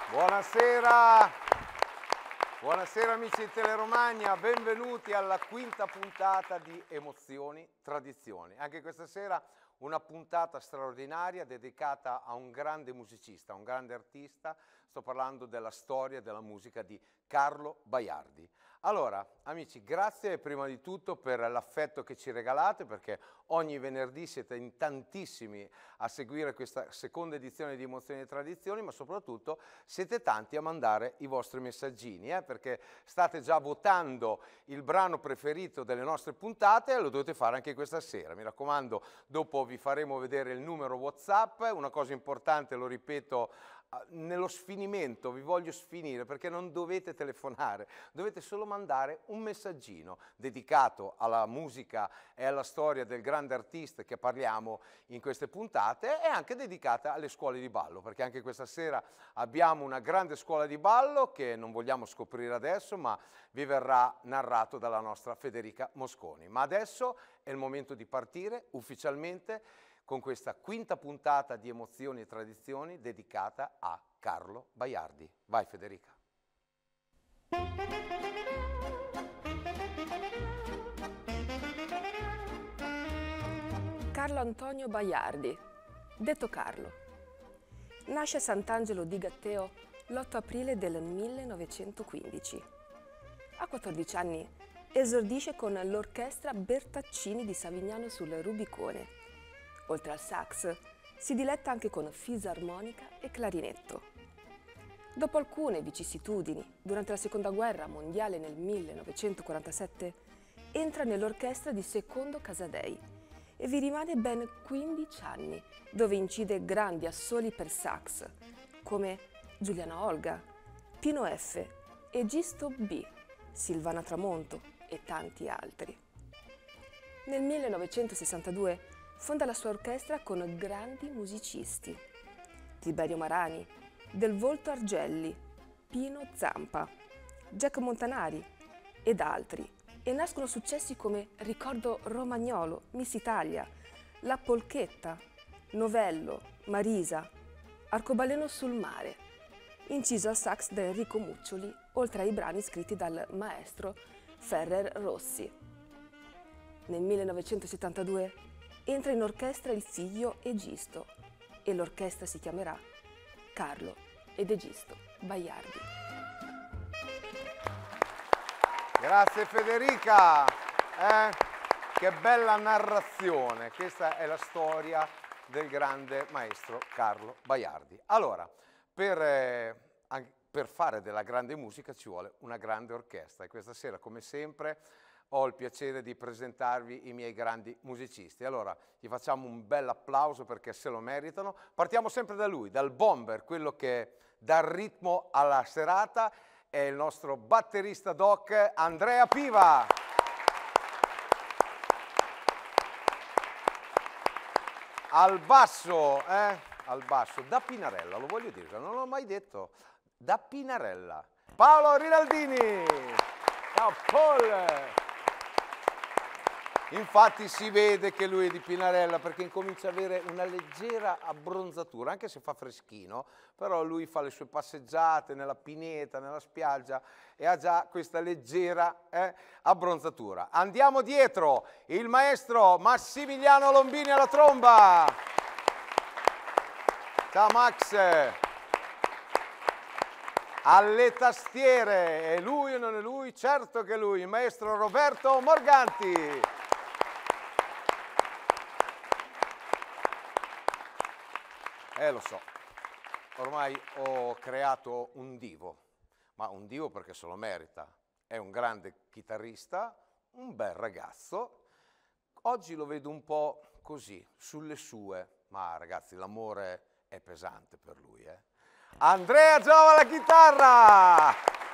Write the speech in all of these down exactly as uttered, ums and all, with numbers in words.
Buonasera, buonasera amici di Teleromagna, benvenuti alla quinta puntata di Emozioni, Tradizioni. Anche questa sera una puntata straordinaria dedicata a un grande musicista, a un grande artista. Sto parlando della storia della musica di Carlo Baiardi. Allora, amici, grazie prima di tutto per l'affetto che ci regalate, perché ogni venerdì siete in tantissimi a seguire questa seconda edizione di Emozioni e Tradizioni, ma soprattutto siete tanti a mandare i vostri messaggini, eh, perché state già votando il brano preferito delle nostre puntate e lo dovete fare anche questa sera. Mi raccomando, dopo vi faremo vedere il numero WhatsApp. Una cosa importante, lo ripeto, nello sfinimento vi voglio sfinire, perché non dovete telefonare, dovete solo mandare un messaggino dedicato alla musica e alla storia del grande artista che parliamo in queste puntate, e anche dedicata alle scuole di ballo, perché anche questa sera abbiamo una grande scuola di ballo che non vogliamo scoprire adesso, ma vi verrà narrato dalla nostra Federica Mosconi. Ma adesso è il momento di partire ufficialmente con questa quinta puntata di Emozioni e Tradizioni dedicata a Carlo Baiardi. Vai Federica. Carlo Antonio Baiardi, detto Carlo. Nasce a Sant'Angelo di Gatteo l'otto aprile del millenovecentoquindici. A quattordici anni esordisce con l'orchestra Bertaccini di Savignano sul Rubicone. Oltre al sax, si diletta anche con fisarmonica e clarinetto. Dopo alcune vicissitudini, durante la Seconda Guerra Mondiale nel millenovecentoquarantasette, entra nell'orchestra di Secondo Casadei e vi rimane ben quindici anni, dove incide grandi assoli per sax, come Giuliana Olga, Pino F, Egisto B, Silvana Tramonto e tanti altri. Nel millenovecentosessantadue fonda la sua orchestra con grandi musicisti: Tiberio Marani, Del Volto Argelli, Pino Zampa, Jack Montanari ed altri, e nascono successi come Ricordo Romagnolo, Miss Italia, La Polchetta, Novello, Marisa, Arcobaleno sul mare, inciso al sax da Enrico Muccioli, oltre ai brani scritti dal maestro Ferrer Rossi. Nel millenovecentosettantadue entra in orchestra il figlio Egisto e l'orchestra si chiamerà Carlo ed Egisto Baiardi. Grazie Federica, eh, che bella narrazione. Questa è la storia del grande maestro Carlo Baiardi. Allora, per, eh, per fare della grande musica ci vuole una grande orchestra, e questa sera, come sempre, ho il piacere di presentarvi i miei grandi musicisti. Allora, gli facciamo un bel applauso perché se lo meritano. Partiamo sempre da lui, dal bomber, quello che dà il ritmo alla serata, è il nostro batterista doc Andrea Piva. Al basso, eh? Al basso, da Pinarella, lo voglio dire, non l'ho mai detto, da Pinarella, Paolo Rinaldini. Ciao Paul! Infatti si vede che lui è di Pinarella perché incomincia ad avere una leggera abbronzatura, anche se fa freschino, però lui fa le sue passeggiate nella pineta, nella spiaggia, e ha già questa leggera eh, abbronzatura. Andiamo dietro, il maestro Massimiliano Lombini alla tromba. Ciao Max! Alle tastiere, è lui o non è lui? Certo che è lui, il maestro Roberto Morganti. Eh, lo so, ormai ho creato un divo, ma un divo perché se lo merita. È un grande chitarrista, un bel ragazzo. Oggi lo vedo un po' così, sulle sue, ma ragazzi, l'amore è pesante per lui, eh. Andrea Giova alla chitarra!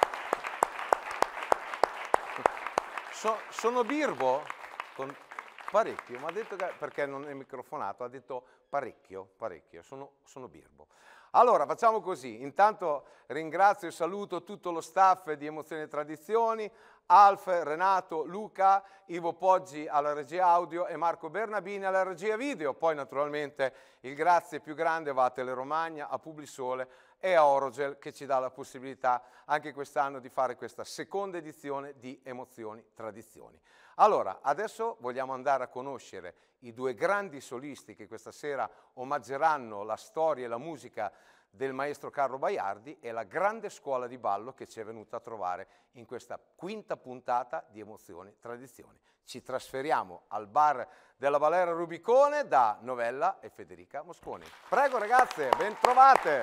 So, sono birbo? Con parecchio, mi ha detto che, perché non è microfonato, ha detto parecchio, parecchio, sono, sono birbo. Allora, facciamo così, intanto ringrazio e saluto tutto lo staff di Emozioni e Tradizioni, Alf, Renato, Luca, Ivo Poggi alla regia audio e Marco Bernabini alla regia video. Poi naturalmente il grazie più grande va a Teleromagna, a Publisole e a Orogel che ci dà la possibilità anche quest'anno di fare questa seconda edizione di Emozioni Tradizioni. Allora, adesso vogliamo andare a conoscere i due grandi solisti che questa sera omaggeranno la storia e la musica del maestro Carlo Baiardi e la grande scuola di ballo che ci è venuta a trovare in questa quinta puntata di Emozioni Tradizioni. Ci trasferiamo al bar della Valera Rubicone da Novella e Federica Mosconi. Prego ragazze, ben trovate!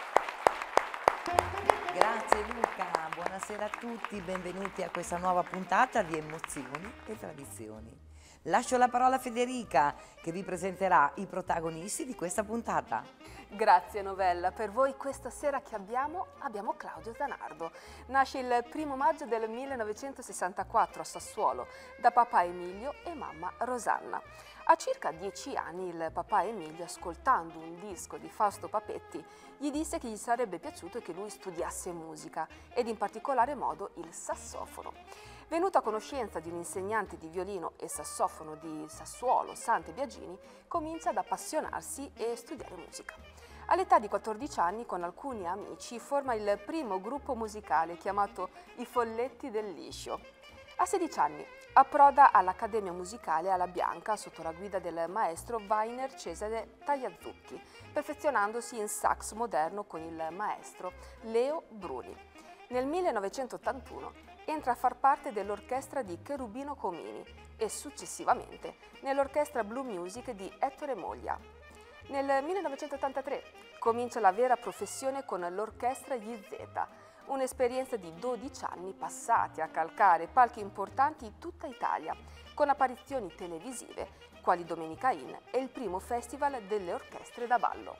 Grazie Luca, buonasera a tutti, benvenuti a questa nuova puntata di Emozioni e Tradizioni. Lascio la parola a Federica che vi presenterà i protagonisti di questa puntata. Grazie Novella, per voi questa sera che abbiamo, abbiamo Claudio Zanardo. Nasce il primo maggio del millenovecentosessantaquattro a Sassuolo da papà Emilio e mamma Rosanna. A circa dieci anni il papà Emilio, ascoltando un disco di Fausto Papetti, gli disse che gli sarebbe piaciuto che lui studiasse musica ed in particolare modo il sassofono. Venuto a conoscenza di un insegnante di violino e sassofono di Sassuolo, Sante Biagini, comincia ad appassionarsi e studiare musica. All'età di quattordici anni, con alcuni amici, forma il primo gruppo musicale chiamato I Folletti del Liscio. A sedici anni approda all'Accademia Musicale alla Bianca sotto la guida del maestro Weiner Cesare Tagliazzucchi, perfezionandosi in sax moderno con il maestro Leo Bruni. Nel millenovecentottantuno entra a far parte dell'orchestra di Cherubino Comini e successivamente nell'orchestra Blue Music di Ettore Moglia. Nel millenovecentottantatré comincia la vera professione con l'orchestra Gli Z, un'esperienza di dodici anni passati a calcare palchi importanti in tutta Italia, con apparizioni televisive quali Domenica In e il primo festival delle orchestre da ballo.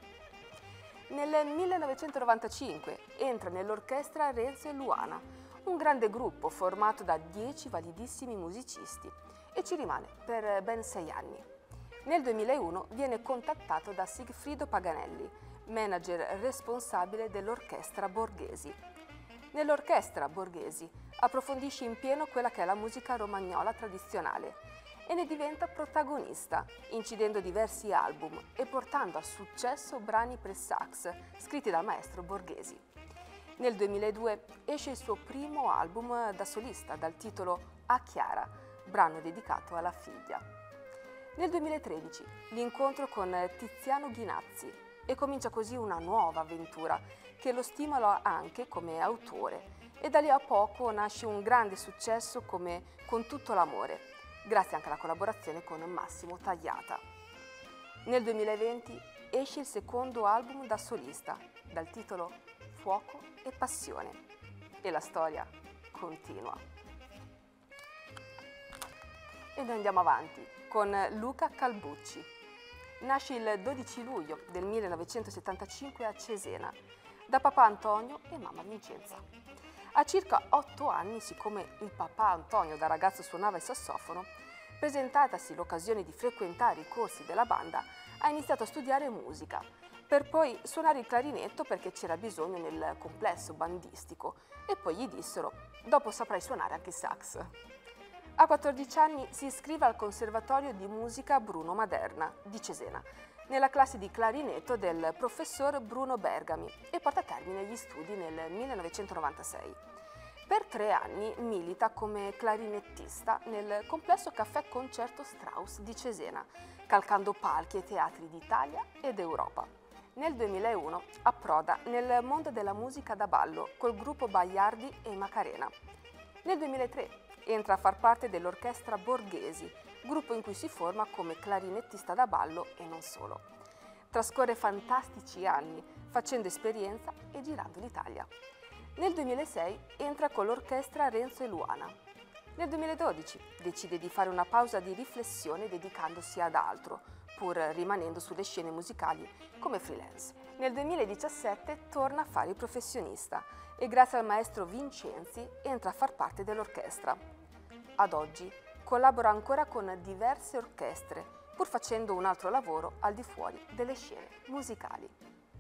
Nel millenovecentonovantacinque entra nell'orchestra Renzo e Luana, un grande gruppo formato da dieci validissimi musicisti, e ci rimane per ben sei anni. Nel duemilauno viene contattato da Sigfrido Paganelli, manager responsabile dell'orchestra Borghesi. Nell'orchestra Borghesi approfondisce in pieno quella che è la musica romagnola tradizionale e ne diventa protagonista, incidendo diversi album e portando a successo brani per sax scritti dal maestro Borghesi. Nel duemiladue esce il suo primo album da solista dal titolo A Chiara, brano dedicato alla figlia. Nel duemilatredici l'incontro con Tiziano Ghinazzi e comincia così una nuova avventura che lo stimola anche come autore, e da lì a poco nasce un grande successo come Con tutto l'amore, grazie anche alla collaborazione con Massimo Tagliata. Nel duemilaventi esce il secondo album da solista dal titolo Fuoco e Passione, e la storia continua. E noi andiamo avanti con Luca Calbucci. Nasce il dodici luglio del millenovecentosettantacinque a Cesena da papà Antonio e mamma Vincenza. A circa otto anni, siccome il papà Antonio da ragazzo suonava il sassofono, presentatasi l'occasione di frequentare i corsi della banda, ha iniziato a studiare musica, per poi suonare il clarinetto perché c'era bisogno nel complesso bandistico, e poi gli dissero: dopo saprai suonare anche il sax. A quattordici anni si iscrive al Conservatorio di Musica Bruno Maderna di Cesena, nella classe di clarinetto del professor Bruno Bergami, e porta a termine gli studi nel millenovecentonovantasei. Per tre anni milita come clarinettista nel complesso Caffè Concerto Strauss di Cesena, calcando palchi e teatri d'Italia ed Europa. Nel duemilauno approda nel mondo della musica da ballo col gruppo Baiardi e Macarena. Nel duemilatré entra a far parte dell'orchestra Borghesi, gruppo in cui si forma come clarinettista da ballo e non solo. Trascorre fantastici anni facendo esperienza e girando l'Italia. Nel duemilasei entra con l'orchestra Renzo e Luana. Nel duemiladodici decide di fare una pausa di riflessione dedicandosi ad altro, pur rimanendo sulle scene musicali come freelance. Nel duemiladiciassette torna a fare il professionista e grazie al maestro Vincenzi entra a far parte dell'orchestra. Ad oggi collabora ancora con diverse orchestre, pur facendo un altro lavoro al di fuori delle scene musicali.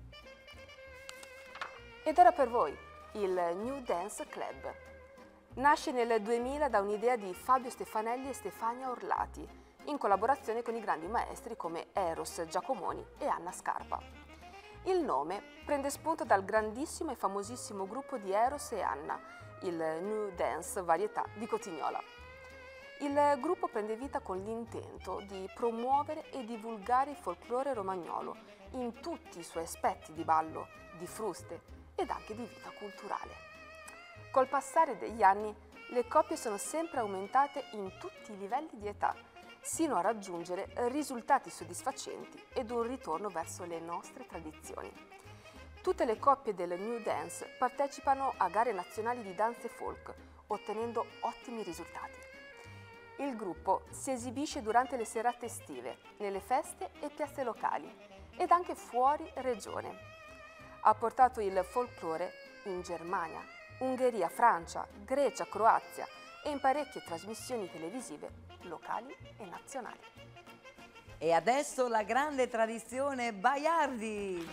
Ed ora per voi il New Dance Club. Nasce nel duemila da un'idea di Fabio Stefanelli e Stefania Orlati, in collaborazione con i grandi maestri come Eros Giacomoni e Anna Scarpa. Il nome prende spunto dal grandissimo e famosissimo gruppo di Eros e Anna, il New Dance Varietà di Cotignola. Il gruppo prende vita con l'intento di promuovere e divulgare il folklore romagnolo in tutti i suoi aspetti di ballo, di fruste ed anche di vita culturale. Col passare degli anni, le coppie sono sempre aumentate in tutti i livelli di età, sino a raggiungere risultati soddisfacenti ed un ritorno verso le nostre tradizioni. Tutte le coppie del New Dance partecipano a gare nazionali di danze folk, ottenendo ottimi risultati. Il gruppo si esibisce durante le serate estive, nelle feste e piazze locali ed anche fuori regione. Ha portato il folklore in Germania, Ungheria, Francia, Grecia, Croazia e in parecchie trasmissioni televisive locali e nazionali. E adesso la grande tradizione Baiardi!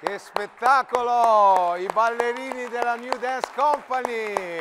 Che spettacolo! I ballerini della New Dance Company!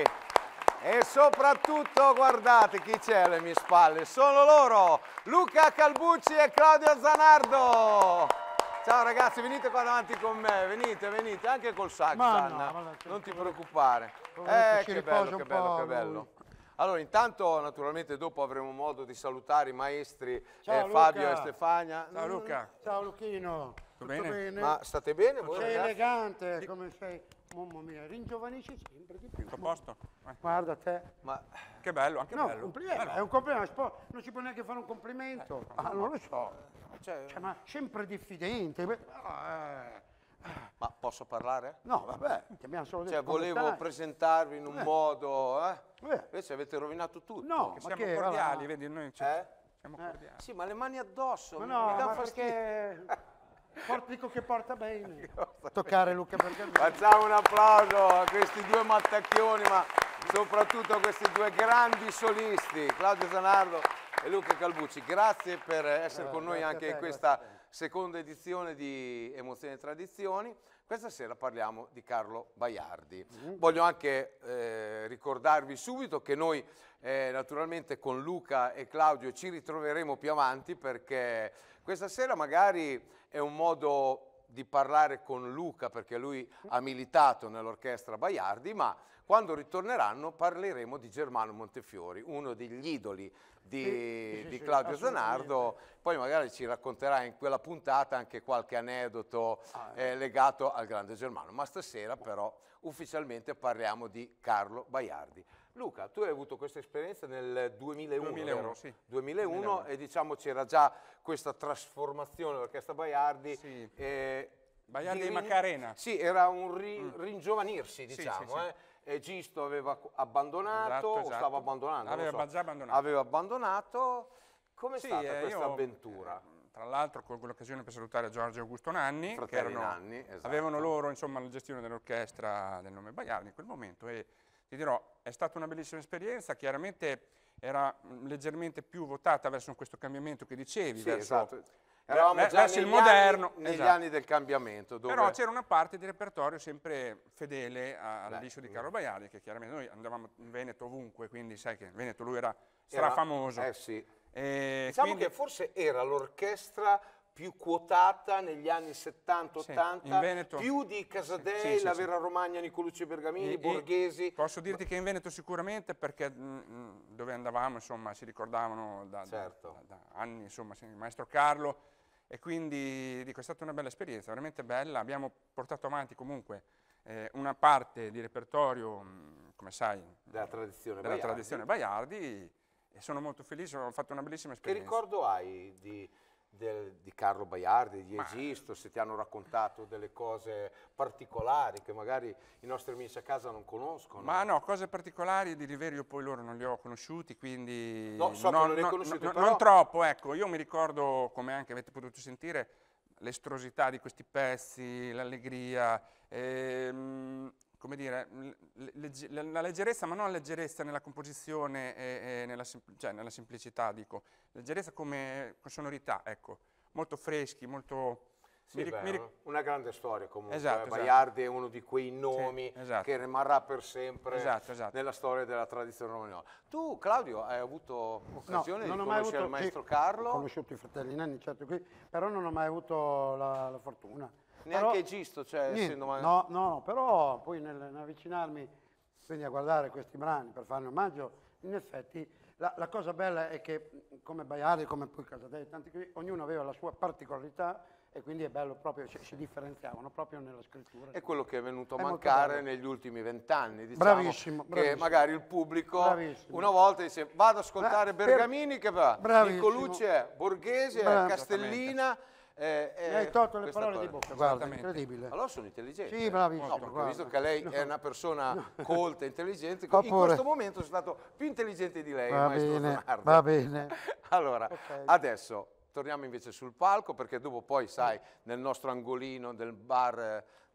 E soprattutto, guardate chi c'è alle mie spalle, sono loro, Luca Calbucci e Claudio Zanardo. Ciao ragazzi, venite qua davanti con me, venite, venite, anche col sax, Ma Anna, no, vabbè, non ti preoccupare. Poveretto, Eh, si che riposa bello, un che bello, po' che bello. lui. Allora, intanto, naturalmente, dopo avremo modo di salutare i maestri Ciao, eh, Fabio Luca. e Stefania. Ciao Luca. Ciao Luchino, tutto bene? bene? Ma state bene voi Sei ragazzi? elegante, come sei? Mamma mia, ringiovanisci sempre di più. Tutto a posto? Eh, Guarda te. Ma che bello, anche No, bello. complimento, Bello. è un complimento, spo- non si può neanche fare un complimento. Ah, non lo so. cioè, Cioè, ma sempre diffidente. beh, ah, eh. ma posso parlare? No, vabbè, ti abbiamo solo detto Cioè, come volevo stai. presentarvi in un Eh. modo, eh? Eh. Invece avete rovinato tutto. No, Che ma siamo che, cordiali, va là. vedi, noi ci- Eh? siamo Eh. cordiali. Sì, ma le mani addosso, Ma mi- no, mi dà ma fastidio. perché... Porta- dico che porta bene. Toccare Luca perché... Facciamo un applauso a questi due mattacchioni, ma soprattutto a questi due grandi solisti, Claudio Zanardo e Luca Calbucci. Grazie per essere Eh, con noi grazie a anche te, in questa grazie a te. seconda edizione di Emozioni e Tradizioni. Questa sera parliamo di Carlo Baiardi. Mm-hmm. Voglio anche eh, ricordarvi subito che noi eh, naturalmente con Luca e Claudio ci ritroveremo più avanti, perché questa sera magari è un modo di parlare con Luca, perché lui ha militato nell'orchestra Baiardi, ma quando ritorneranno parleremo di Germano Montefiori, uno degli idoli di, Sì, sì, di sì, Claudio assolutamente. Zanardo. Poi magari ci racconterà in quella puntata anche qualche aneddoto Ah, eh, legato al grande Germano. Ma stasera però ufficialmente parliamo di Carlo Baiardi. Luca, tu hai avuto questa esperienza nel duemilauno, duemilauno, vero? sì. duemilauno, duemilauno. e diciamo c'era già questa trasformazione dell'orchestra Baiardi. Sì. eh, Baiardi di e rin- Macarena. Sì, era un ri- ringiovanirsi, Sì, diciamo. sì, sì. eh. E Gisto aveva abbandonato, Esatto, o esatto. stava abbandonando? non Aveva so. già abbandonato. Aveva abbandonato. Com'è Sì, stata eh, questa io, avventura? eh, Tra l'altro colgo l'occasione per salutare Giorgio e Augusto Nanni, che Fratelli erano, Nanni, esatto. avevano loro insomma, la gestione dell'orchestra del nome Baiardi in quel momento, e ti dirò, è stata una bellissima esperienza. Chiaramente era mh, leggermente più votata verso questo cambiamento che dicevi, Sì, verso, esatto. Eravamo ver- già verso il negli moderno, anni, negli esatto. anni del cambiamento. Dove... Però c'era una parte di repertorio sempre fedele a- al Beh, liscio di mm. Carlo Baiardi, che chiaramente noi andavamo in Veneto ovunque, quindi sai che in Veneto lui era era- strafamoso. Eh sì. E Diciamo quindi- che forse era l'orchestra più quotata negli anni settanta Sì, ottanta, in Veneto- più di Casadei, Sì, sì, la sì. Vera Romagna, Nicolucci Bergamini, E- e Borghesi. Posso dirti che in Veneto sicuramente, perché mm, mm, dove andavamo insomma si ricordavano da, da- Certo. da- da anni insomma sì, il maestro Carlo, e quindi dico, è stata una bella esperienza, veramente bella. Abbiamo portato avanti comunque eh, una parte di repertorio, mm, come sai, Della tradizione della Baiardi. tradizione Baiardi, e sono molto felice, ho fatto una bellissima Che esperienza. ricordo hai di, del- di Carlo Baiardi, di Ma- Egisto, se ti hanno raccontato delle cose particolari che magari i nostri amici a casa non conoscono? Ma no, cose particolari di Riverio poi loro non li ho conosciuti, quindi No, so che non li hai conosciuti, no- però- non troppo, ecco. Io mi ricordo, come anche avete potuto sentire, l'estrosità di questi pezzi, l'allegria, ehm, come dire, le- legge- la leggerezza, ma non la leggerezza nella composizione e, e nella, sempl- cioè nella semplicità, dico, leggerezza come sonorità, ecco, molto freschi, molto... Sì, mi ric- beh, mi ric- una grande storia comunque. Esatto, eh. esatto. Baiardi è uno di quei nomi esatto. che rimarrà per sempre Esatto, esatto. nella storia della tradizione romagnola. Tu, Claudio, hai avuto No, occasione non di ho mai conoscere avuto, il maestro sì, Carlo? Ho conosciuto i fratelli Nanni, certo, qui, però non ho mai avuto la, la fortuna. Neanche Però- Egisto, cioè, Niente, essendo ma- no, no, no, però poi nel- nell'avvicinarmi quindi a guardare questi brani per farne omaggio, in effetti la, la cosa bella è che come Baiardi, come poi Casadei, tanti qui, ognuno aveva la sua particolarità, e quindi è bello proprio, si, si differenziavano proprio nella scrittura. È quello che è venuto a È molto mancare bello. negli ultimi vent'anni, diciamo, Bravissimo, che bravissimo. magari il pubblico Bravissimo. una volta dice vado ad ascoltare Bra- per- Bergamini, che va, Bravissimo. Nicolucci è, Borghesi è, Bra- Castellina, eh, Mi eh, hai tolto le questa parole di cosa. bocca, guarda, Esattamente. incredibile. Allora sono intelligente. Sì, bravissimo, No, perché ho guarda. visto che lei è No. una persona colta, intelligente, Fa in pure. questo momento sono stato più intelligente di lei, il Va maestro bene, Zanardo. va bene. Allora, Ok. adesso torniamo invece sul palco, perché dopo poi, sai, nel nostro angolino del bar eh,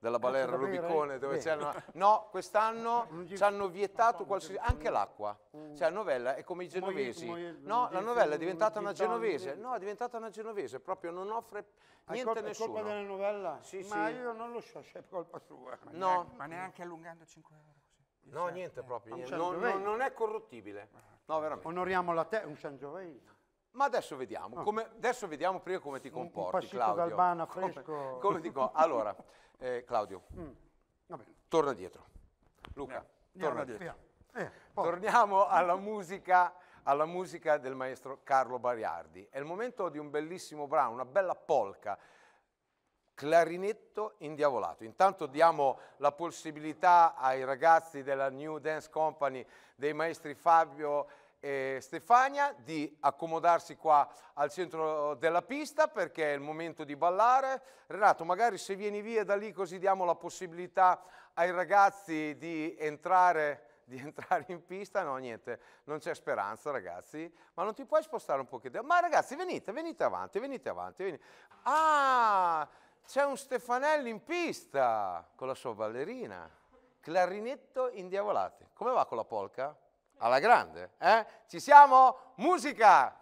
della balera da bere? Rubicone dove Bene. c'erano... No, quest'anno Non ci- ci hanno vietato qualsiasi... anche l'acqua. Cioè la novella è come i moie- genovesi. moie- No, la un novella è gin- diventata un una gin tonic. genovese. No, è diventata una genovese, proprio non offre È niente colpa, a è nessuno. colpa della novella? Sì, Ma sì. io non lo so se è colpa sua. No, Ma neanche allungando cinque euro così. no, niente proprio. un niente. Non, Sangiovese. non- non è corruttibile. No, veramente. Onoriamo la te, un Sangiovese. Ma adesso vediamo, come, adesso vediamo prima come ti Un- un comporti, passito Claudio. d'Albana Come- fresco. Come, dico? Allora, eh, Claudio, Mm, va bene. torna dietro. Luca, Andiamo torna dietro. dietro. Via. Eh, poi. Torniamo alla musica, alla musica del maestro Carlo Bariardi. È il momento di un bellissimo brano, una bella polka. Clarinetto indiavolato. Intanto diamo la possibilità ai ragazzi della New Dance Company, dei maestri Fabio e Stefania, di accomodarsi qua al centro della pista perché è il momento di ballare. Renato, magari se vieni via da lì così diamo la possibilità ai ragazzi di entrare, di entrare in pista. No, niente, non c'è speranza ragazzi, ma non ti puoi spostare un pochettino? Ma ragazzi venite, venite avanti, venite avanti. Venite. Ah, c'è un Stefanelli in pista con la sua ballerina. Clarinetto indiavolati. Come va con la polka? Alla grande, eh? Ci siamo? Musica!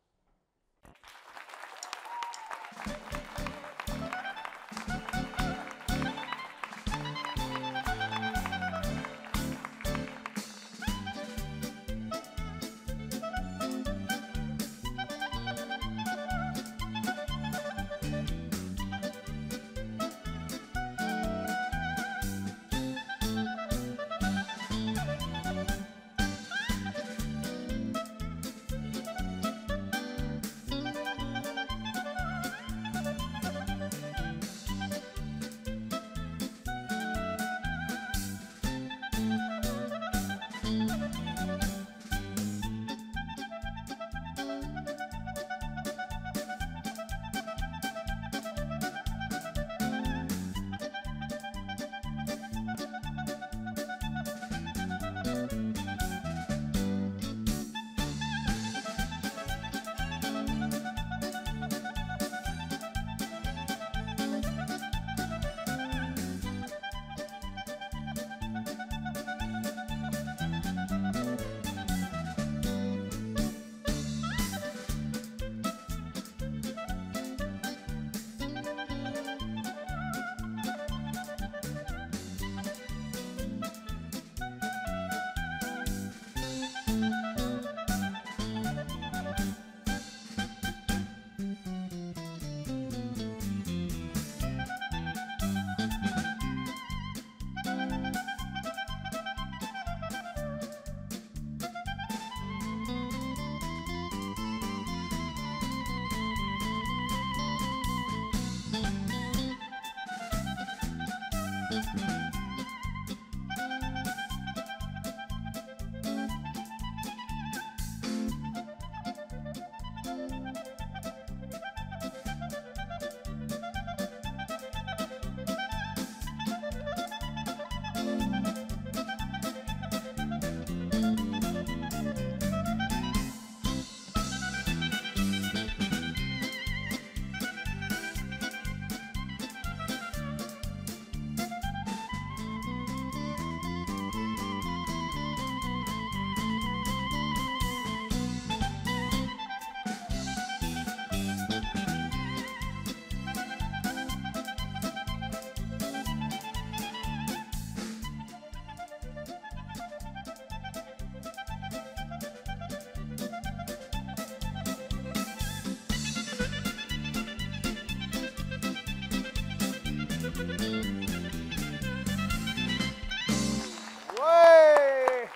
Uè!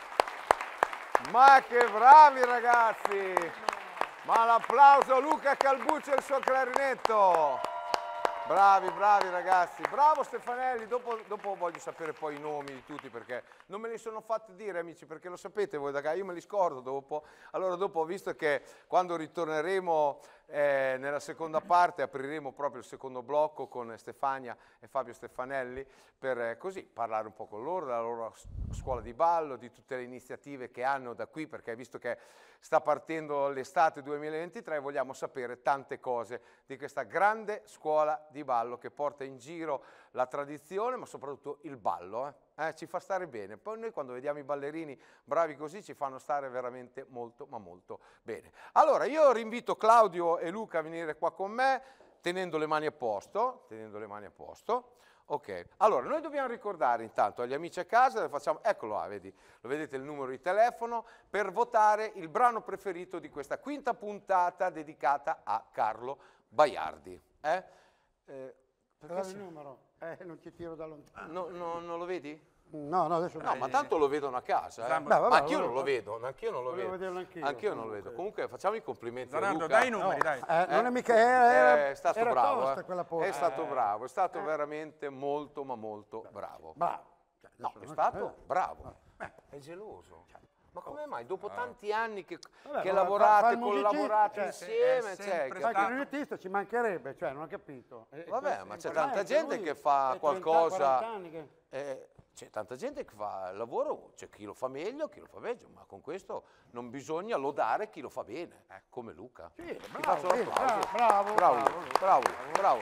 Ma che bravi ragazzi! Ma l'applauso a Luca Calbuccio e il suo clarinetto! Bravi, bravi ragazzi. Bravo Stefanelli, dopo, dopo voglio sapere poi i nomi di tutti perché non me li sono fatti dire amici, perché lo sapete voi da qua, io me li scordo dopo. Allora dopo ho visto che quando ritorneremo Eh, nella seconda parte apriremo proprio il secondo blocco con Stefania e Fabio Stefanelli per eh, così parlare un po' con loro, della loro scuola di ballo, di tutte le iniziative che hanno da qui, perché visto che sta partendo l'estate duemilaventitré vogliamo sapere tante cose di questa grande scuola di ballo che porta in giro la tradizione ma soprattutto il ballo. Eh? Eh, ci fa stare bene, poi noi quando vediamo i ballerini bravi così ci fanno stare veramente molto ma molto bene. Allora io rinvito Claudio e Luca a venire qua con me tenendo le mani a posto, tenendo le mani a posto. Ok, allora noi dobbiamo ricordare intanto agli amici a casa, facciamo, eccolo là, vedi, lo vedete il numero di telefono, per votare il brano preferito di questa quinta puntata dedicata a Carlo Baiardi. Eh? Eh, Però il numero, eh, non ti tiro da lontano. no, no, non lo vedi? No, no, adesso No, ma tanto lo vedono a casa, eh. Beh, vabbè, Ma anch'io volevo- non lo vedo, anch'io non lo volevo vedo. vederlo anch'io, Anch'io non lo comunque. vedo. Comunque facciamo i complimenti a Zanardo, Luca. dai i numeri, dai. Eh, non è mica... Eh, Era, è stato era bravo, tosta eh. quella posta. È stato Eh, bravo, è stato veramente molto ma molto bravo. Bravo. Cioè, No, adesso è non- stato eh. bravo. È geloso. Ma come mai? Dopo tanti anni che, Vabbè, che ma fa- lavorate, fa il musicista, collaborate cioè, insieme, è cioè, sempre che- Sai che stato- il riunittista ci mancherebbe, cioè non ho capito. E- e Vabbè, questo ma è c'è importante, tanta gente lui che fa è trenta, qualcosa- quaranta anni che- Eh, c'è tanta gente che fa il lavoro, c'è chi lo fa meglio, chi lo fa peggio, ma con questo non bisogna lodare chi lo fa bene, eh, come Luca. Sì, Ti bravo, faccio sì, l'applauso. bravo, bravo, bravo, bravo, bravo.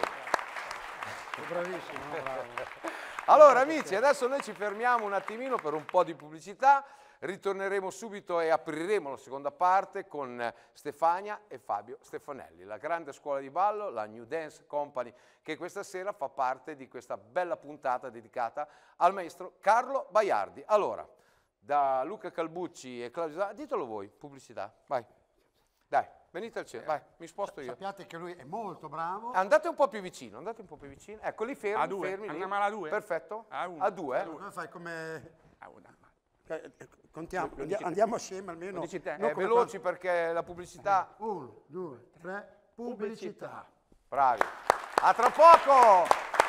È bravissimo, bravo. Allora amici, adesso noi ci fermiamo un attimino per un po' di pubblicità, ritorneremo subito e apriremo la seconda parte con Stefania e Fabio Stefanelli, la grande scuola di ballo, la New Dance Company, che questa sera fa parte di questa bella puntata dedicata al maestro Carlo Baiardi. Allora, da Luca Calbucci e Claudio Zanardo, ditelo voi, pubblicità, vai, dai, venite al centro, vai, mi sposto io. Sappiate che lui è molto bravo. Andate un po' più vicino, andate un po' più vicino, ecco lì fermi, A due, fermi lì. andiamo alla due? Perfetto, A uno, a due, a due. Come fai come... Ah, una. eh, eh, Contiamo, Lo andia- dici te. andiamo assieme almeno. Lo dici te. non eh, come veloci perché la pubblicità... quando- Uno, due, tre, pubblicità. Bravi. A tra poco!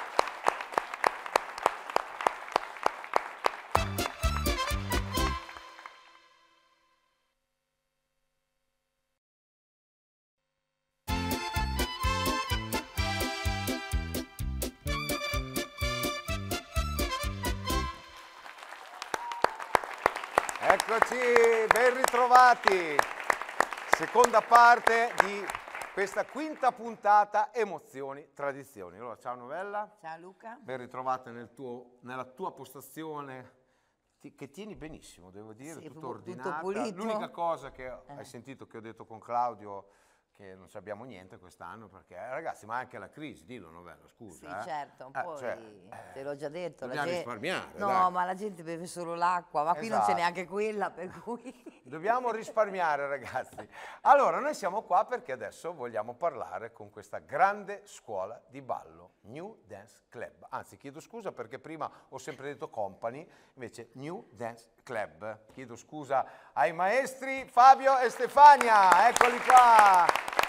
Eccoci, ben ritrovati. Seconda parte di questa quinta puntata Emozioni, Tradizioni. Allora, ciao Novella, Ciao Luca. ben ritrovata nel tuo- nella tua postazione ti- che tieni benissimo, devo dire, Sì, tutto proprio tutto ordinata. pulito. L'unica cosa che Eh. hai sentito che ho detto con Claudio che non ci abbiamo niente quest'anno perché eh, ragazzi, ma anche la crisi, dillo Novella, scusa. Sì, eh. certo, Eh, poi cioè, te l'ho già detto. la dobbiamo gen- risparmiare, No, dai. ma la gente beve solo l'acqua, ma qui non Esatto. c'è neanche quella, per cui... Dobbiamo risparmiare ragazzi. Allora, noi siamo qua perché adesso vogliamo parlare con questa grande scuola di ballo, New Dance Club. Anzi, chiedo scusa perché prima ho sempre detto company, invece New Dance Club. Chiedo scusa ai maestri Fabio e Stefania, eccoli qua.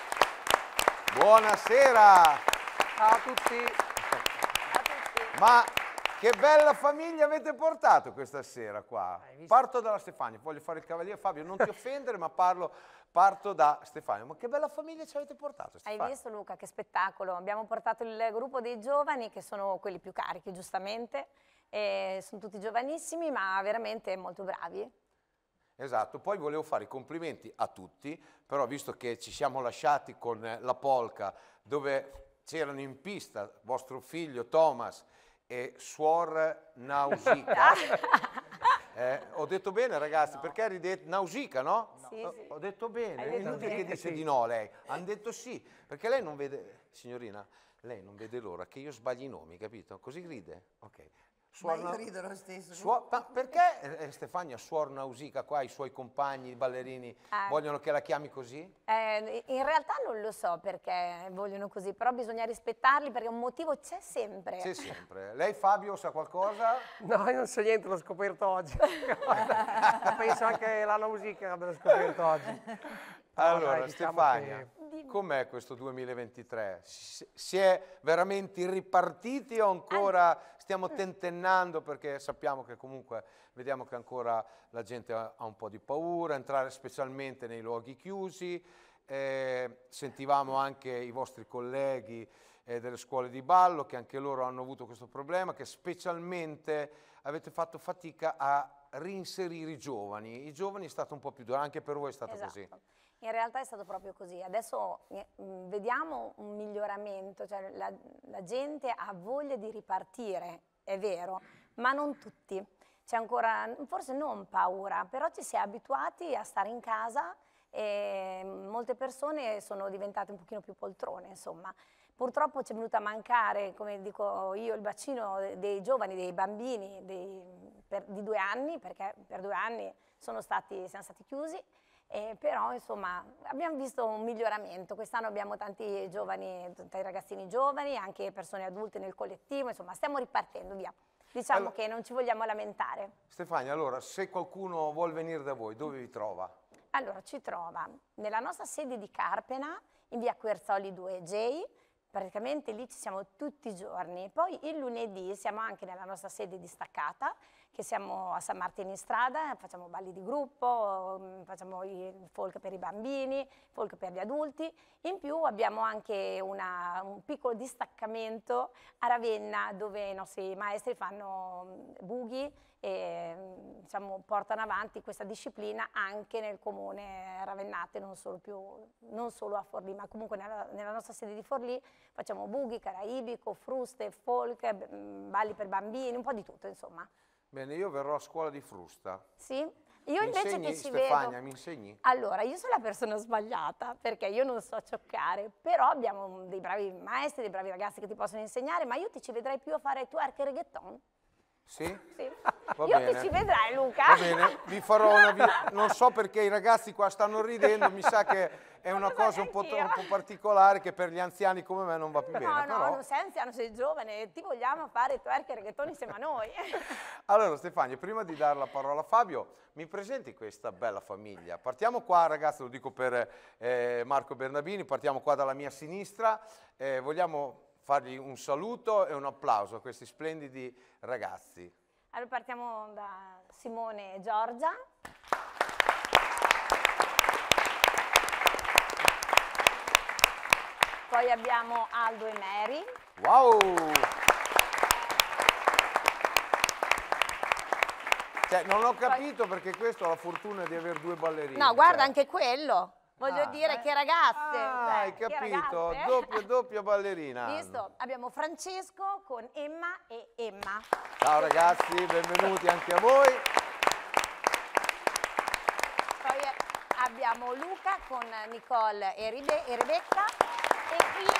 Buonasera. Ciao a tutti. Ma che bella famiglia avete portato questa sera qua. Hai visto? Parto dalla Stefania, voglio fare il cavaliere. Fabio, non ti offendere, ma parlo, parto da Stefania. Ma che bella famiglia ci avete portato, Hai Stefania? visto Luca che spettacolo? Abbiamo portato il gruppo dei giovani che sono quelli più carichi giustamente, e sono tutti giovanissimi ma veramente molto bravi. Esatto, poi volevo fare i complimenti a tutti, però visto che ci siamo lasciati con eh, la polka dove c'erano in pista vostro figlio Thomas e suor Nausica, eh, ho detto bene ragazzi, perché ridete? Nausica, no? Sì, Ho- sì. Ho detto bene, Hai è detto inutile che bene. dice di no lei, hanno detto sì, perché lei non vede, signorina, lei non vede l'ora che io sbagli i nomi, capito? Così ride? Ok. Ma Suor io Nau- rido lo stesso. Suor- ma perché eh, Stefania Suor Nausica qua, i suoi compagni, i ballerini, Eh. vogliono che la chiami così? Eh, in realtà non lo so perché vogliono così, però bisogna rispettarli perché un motivo c'è sempre. C'è sempre. Lei Fabio sa qualcosa? No, io non so niente, l'ho scoperto oggi. Penso anche la musica l'ho scoperto oggi. No, Allora, dai, diciamo Stefania, che- com'è questo duemilaventitré? Si si è veramente ripartiti o ancora stiamo tentennando perché sappiamo che comunque vediamo che ancora la gente ha ha un po' di paura, entrare specialmente nei luoghi chiusi eh, sentivamo anche i vostri colleghi eh, delle scuole di ballo che anche loro hanno avuto questo problema, che specialmente avete fatto fatica a reinserire i giovani. I giovani è stato un po' più duro, anche per voi è stato Esatto. così. In realtà è stato proprio così. Adesso eh, mh, vediamo un miglioramento, cioè la, la gente ha voglia di ripartire, è vero, ma non tutti. C'è ancora, forse non paura, però ci si è abituati a stare in casa e molte persone sono diventate un pochino più poltrone, insomma. Purtroppo ci è venuto a mancare, come dico io, il bacino dei giovani, dei bambini dei, per, di due anni, perché per due anni sono stati, siamo stati chiusi. Eh, però insomma abbiamo visto un miglioramento. Quest'anno abbiamo tanti giovani, tanti ragazzini giovani, anche persone adulte nel collettivo, insomma stiamo ripartendo, via. Diciamo Allora, che non ci vogliamo lamentare. Stefania, allora se qualcuno vuol venire da voi, dove vi trova? Allora ci trova nella nostra sede di Carpena, in via Querzoli due J, praticamente lì ci siamo tutti i giorni. Poi il lunedì siamo anche nella nostra sede distaccata, che siamo a San Martino in strada, facciamo balli di gruppo, facciamo il folk per i bambini, folk per gli adulti. In più abbiamo anche una, un piccolo distaccamento a Ravenna, dove i nostri maestri fanno boogie e diciamo, portano avanti questa disciplina anche nel comune ravennate, non solo, più, non solo a Forlì, ma comunque nella, nella nostra sede di Forlì facciamo boogie, caraibico, fruste, folk, balli per bambini, un po' di tutto insomma. Bene, io verrò a scuola di frusta. Sì? Io mi invece insegni, che ci Stefania, vedo... mi insegni? Allora, io sono la persona sbagliata perché io non so cioccare, però abbiamo dei bravi maestri, dei bravi ragazzi che ti possono insegnare, ma io ti ci vedrei più a fare twerk e reggaeton. Sì? Sì. Va Io bene. ti ci vedrai, Luca. Va bene, vi farò una vi- non so perché i ragazzi qua stanno ridendo, mi sa che è una Non lo so cosa un po', neanch'io. un po' particolare che per gli anziani come me non va più bene. No, no, però... non sei anziano, sei giovane, ti vogliamo fare twerk e reggaeton insieme a noi. Allora Stefania, prima di dare la parola a Fabio, mi presenti questa bella famiglia? Partiamo qua ragazzi, lo dico per eh, Marco Bernabini, partiamo qua dalla mia sinistra, eh, vogliamo fargli un saluto e un applauso a questi splendidi ragazzi. Allora partiamo da Simone e Giorgia. Poi abbiamo Aldo e Mary. Wow! Cioè, non ho capito perché questo ha la fortuna di avere due ballerini. No, guarda cioè. anche quello. Voglio Ah, dire eh? che ragazze. Ah, cioè, hai che capito, ragazze. doppia, doppia ballerina. Visto? Abbiamo Francesco con Emma e Emma. Ciao ragazzi, benvenuti anche a voi. Poi abbiamo Luca con Nicole e, Ribe- e Rebecca. E qui,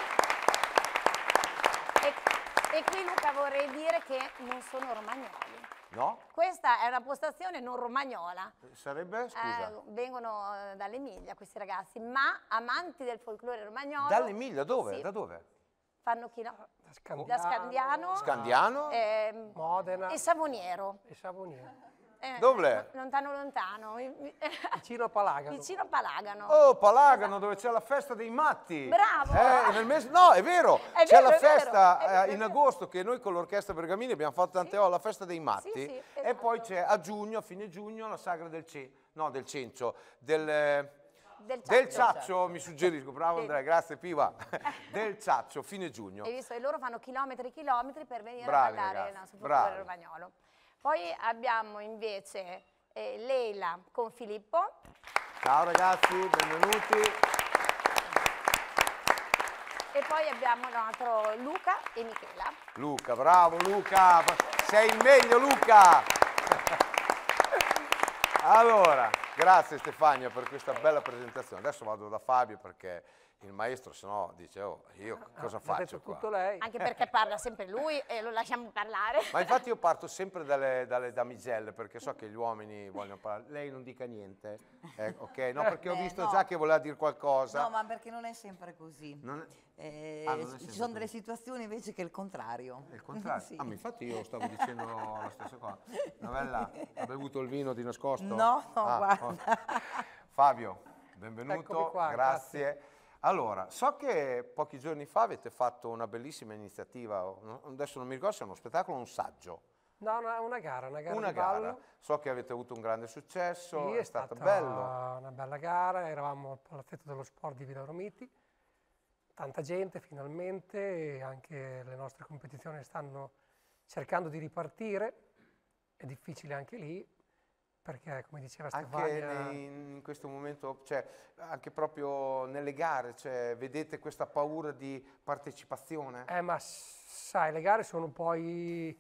e, e qui Luca vorrei dire che non sono romagnoli. No? Questa è una postazione non romagnola. Sarebbe? Scusa. Eh, vengono eh, dall'Emilia questi ragazzi, ma amanti del folklore romagnolo. Dall'Emilia, dove? Sì. Da dove? Fanno chilo... Da Scandiano, da Scandiano, Scandiano? ehm, Modena e Savoniero. e Savoniere. Eh, Dov'è? Lontano lontano, Vicino a Palagano. vicino a Palagano. Oh, Palagano, dove c'è la festa dei matti. Bravo! Eh, nel mese... No, è vero, È c'è vero, la è vero, festa è vero, eh, è in vero. agosto che noi con l'Orchestra Bergamini abbiamo fatto tante Sì. volte, la festa dei matti. Sì, sì, E esatto. poi c'è a giugno, a fine giugno, la sagra del, ce... no, del cencio, del... eh, Del Del Ciaccio. Ciaccio, mi suggerisco, bravo Sì. Andrea, grazie Piva. Del Ciaccio, fine giugno. Hai visto? E loro fanno chilometri e chilometri per venire Bravi, a ballare ragazzi, il nostro folklore bravi. romagnolo. Poi abbiamo invece eh, Leila con Filippo. Ciao ragazzi, benvenuti. E poi abbiamo un altro Luca e Michela. Luca, bravo Luca, sei il meglio Luca. Allora, grazie Stefania per questa bella presentazione. Adesso vado da Fabio perché il maestro sennò dice, oh, io cosa Ha faccio detto qua? tutto lei. Anche perché parla sempre lui e lo lasciamo parlare. Ma infatti io parto sempre dalle, dalle damigelle perché so che gli uomini vogliono parlare. Lei non dica niente, eh, ok? No, perché ho Eh, visto no. già che voleva dire qualcosa. No, ma perché non è sempre così. Non è- Eh, Ah, non è ci sempre sono delle così. situazioni invece che è il contrario. È il contrario. Sì. Ah, ma infatti io stavo dicendo la stessa cosa. Novella, ha bevuto il vino di nascosto? No, no, Ah, guarda. ok. Fabio, benvenuto, Eccomi qua, grazie. Allora, so che pochi giorni fa avete fatto una bellissima iniziativa, no- adesso non mi ricordo se è uno spettacolo o un saggio. No, no, una gara, una gara Una di gara. ballo. So che avete avuto un grande successo, Sì, è, è stato stata bello. una bella gara, eravamo al Palazzetto dello Sport di Villa Romiti, tanta gente finalmente, e anche le nostre competizioni stanno cercando di ripartire, è difficile anche lì, perché come diceva Anche Stefania... nei- in questo momento, cioè, anche proprio nelle gare, cioè, vedete questa paura di partecipazione? Eh, ma sai, le gare sono poi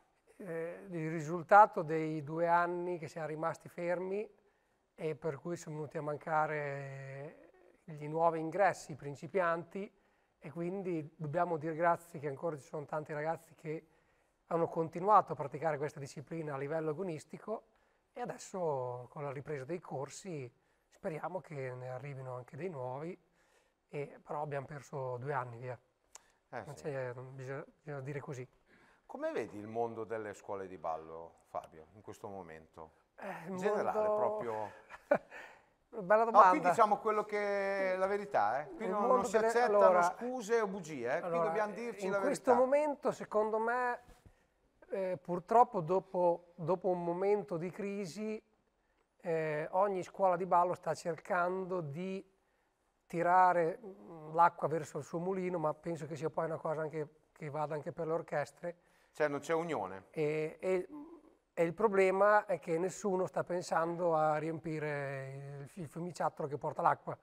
eh, il risultato dei due anni che siamo rimasti fermi e per cui sono venuti a mancare gli nuovi ingressi, i principianti, e quindi dobbiamo dire grazie che ancora ci sono tanti ragazzi che hanno continuato a praticare questa disciplina a livello agonistico e adesso con la ripresa dei corsi speriamo che ne arrivino anche dei nuovi, e, però abbiamo perso due anni via. Eh, Non sì. c'è, bisogna, bisogna dire così. Come vedi il mondo delle scuole di ballo, Fabio, in questo momento? Eh, il In generale, mondo- proprio... Bella No, domanda. qui diciamo quello che è la verità, eh. Qui Il non, mondo non si delle- accettano allora- scuse o bugie, eh. Qui Allora, dobbiamo dirci in la questo verità. momento, secondo me, eh, purtroppo dopo, dopo un momento di crisi, eh, ogni scuola di ballo sta cercando di tirare mm, l'acqua verso il suo mulino, ma penso che sia poi una cosa anche, che vada anche per le orchestre. Cioè non c'è unione. E, e- e il problema è che nessuno sta pensando a riempire il, il fiumiciattolo che porta l'acqua.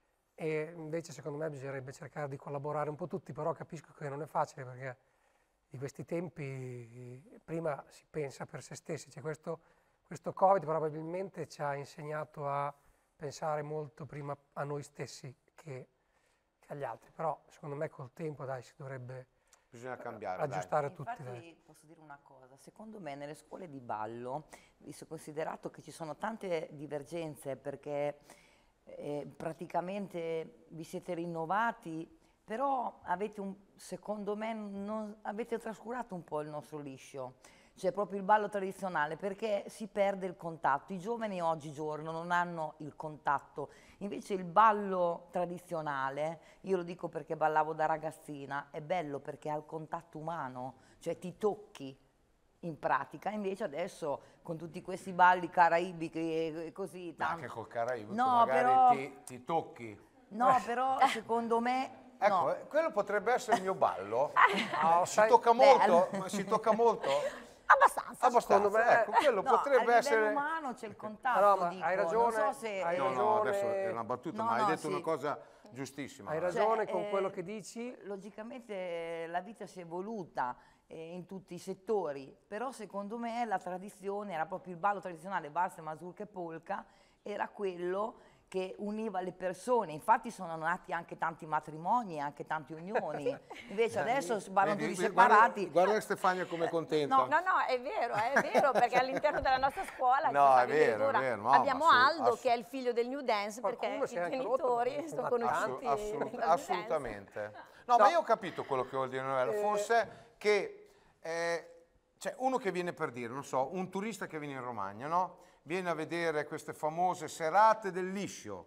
E invece secondo me bisognerebbe cercare di collaborare un po' tutti, però capisco che non è facile perché di questi tempi prima si pensa per se stessi. Cioè questo, questo Covid probabilmente ci ha insegnato a pensare molto prima a noi stessi che, che agli altri, però secondo me col tempo dai, si dovrebbe Bisogna cambiare, aggiustare tutti. Infatti Dai. posso dire una cosa, secondo me nelle scuole di ballo, visto considerato che ci sono tante divergenze perché eh, praticamente vi siete rinnovati, però avete un, secondo me non, avete trascurato un po' il nostro liscio, cioè proprio il ballo tradizionale, perché si perde il contatto. I giovani oggigiorno non hanno il contatto, invece il ballo tradizionale, io lo dico perché ballavo da ragazzina, è bello perché ha il contatto umano, cioè ti tocchi in pratica, invece adesso con tutti questi balli caraibici e così Ma tanto... anche col Caraibico No, magari però- ti, ti tocchi. No, però secondo me... Ecco, no. eh, quello potrebbe essere il mio ballo. No, Si sai- tocca molto? Beh, Ma si tocca molto? Abbastanza. Abbastanza, Secondo me- ecco, quello No, potrebbe a livello essere... umano c'è il contatto, No, ma dico, hai non ragione, so se... hai No, no, ragione. adesso è una battuta, No, ma hai no, detto sì. una cosa giustissima. Hai guarda. ragione Cioè, con eh, quello che dici. Logicamente la vita si è evoluta eh, in tutti i settori, però secondo me la tradizione era proprio il ballo tradizionale, valsa, mazurka e polka, era quello che univa le persone. Infatti sono nati anche tanti matrimoni, anche tante unioni. Invece adesso si ballano Vedi, tutti vedi, separati. Guarda, guarda Stefania come è contenta. No, No, no, è vero, è vero, perché all'interno della nostra scuola No, ci è vero, addirittura è vero, no, abbiamo ma assolut- Aldo ass- che è il figlio del New Dance, perché Qualcuno i si è anche rotto, genitori perché sono ma conosciuti Assu- assolut- dal New Dance. assolutamente. No, ma io ho capito quello che vuol dire Novella. Forse che eh, c'è uno che viene per dire, non so, un turista che viene in Romagna, no? Viene a vedere queste famose serate del liscio.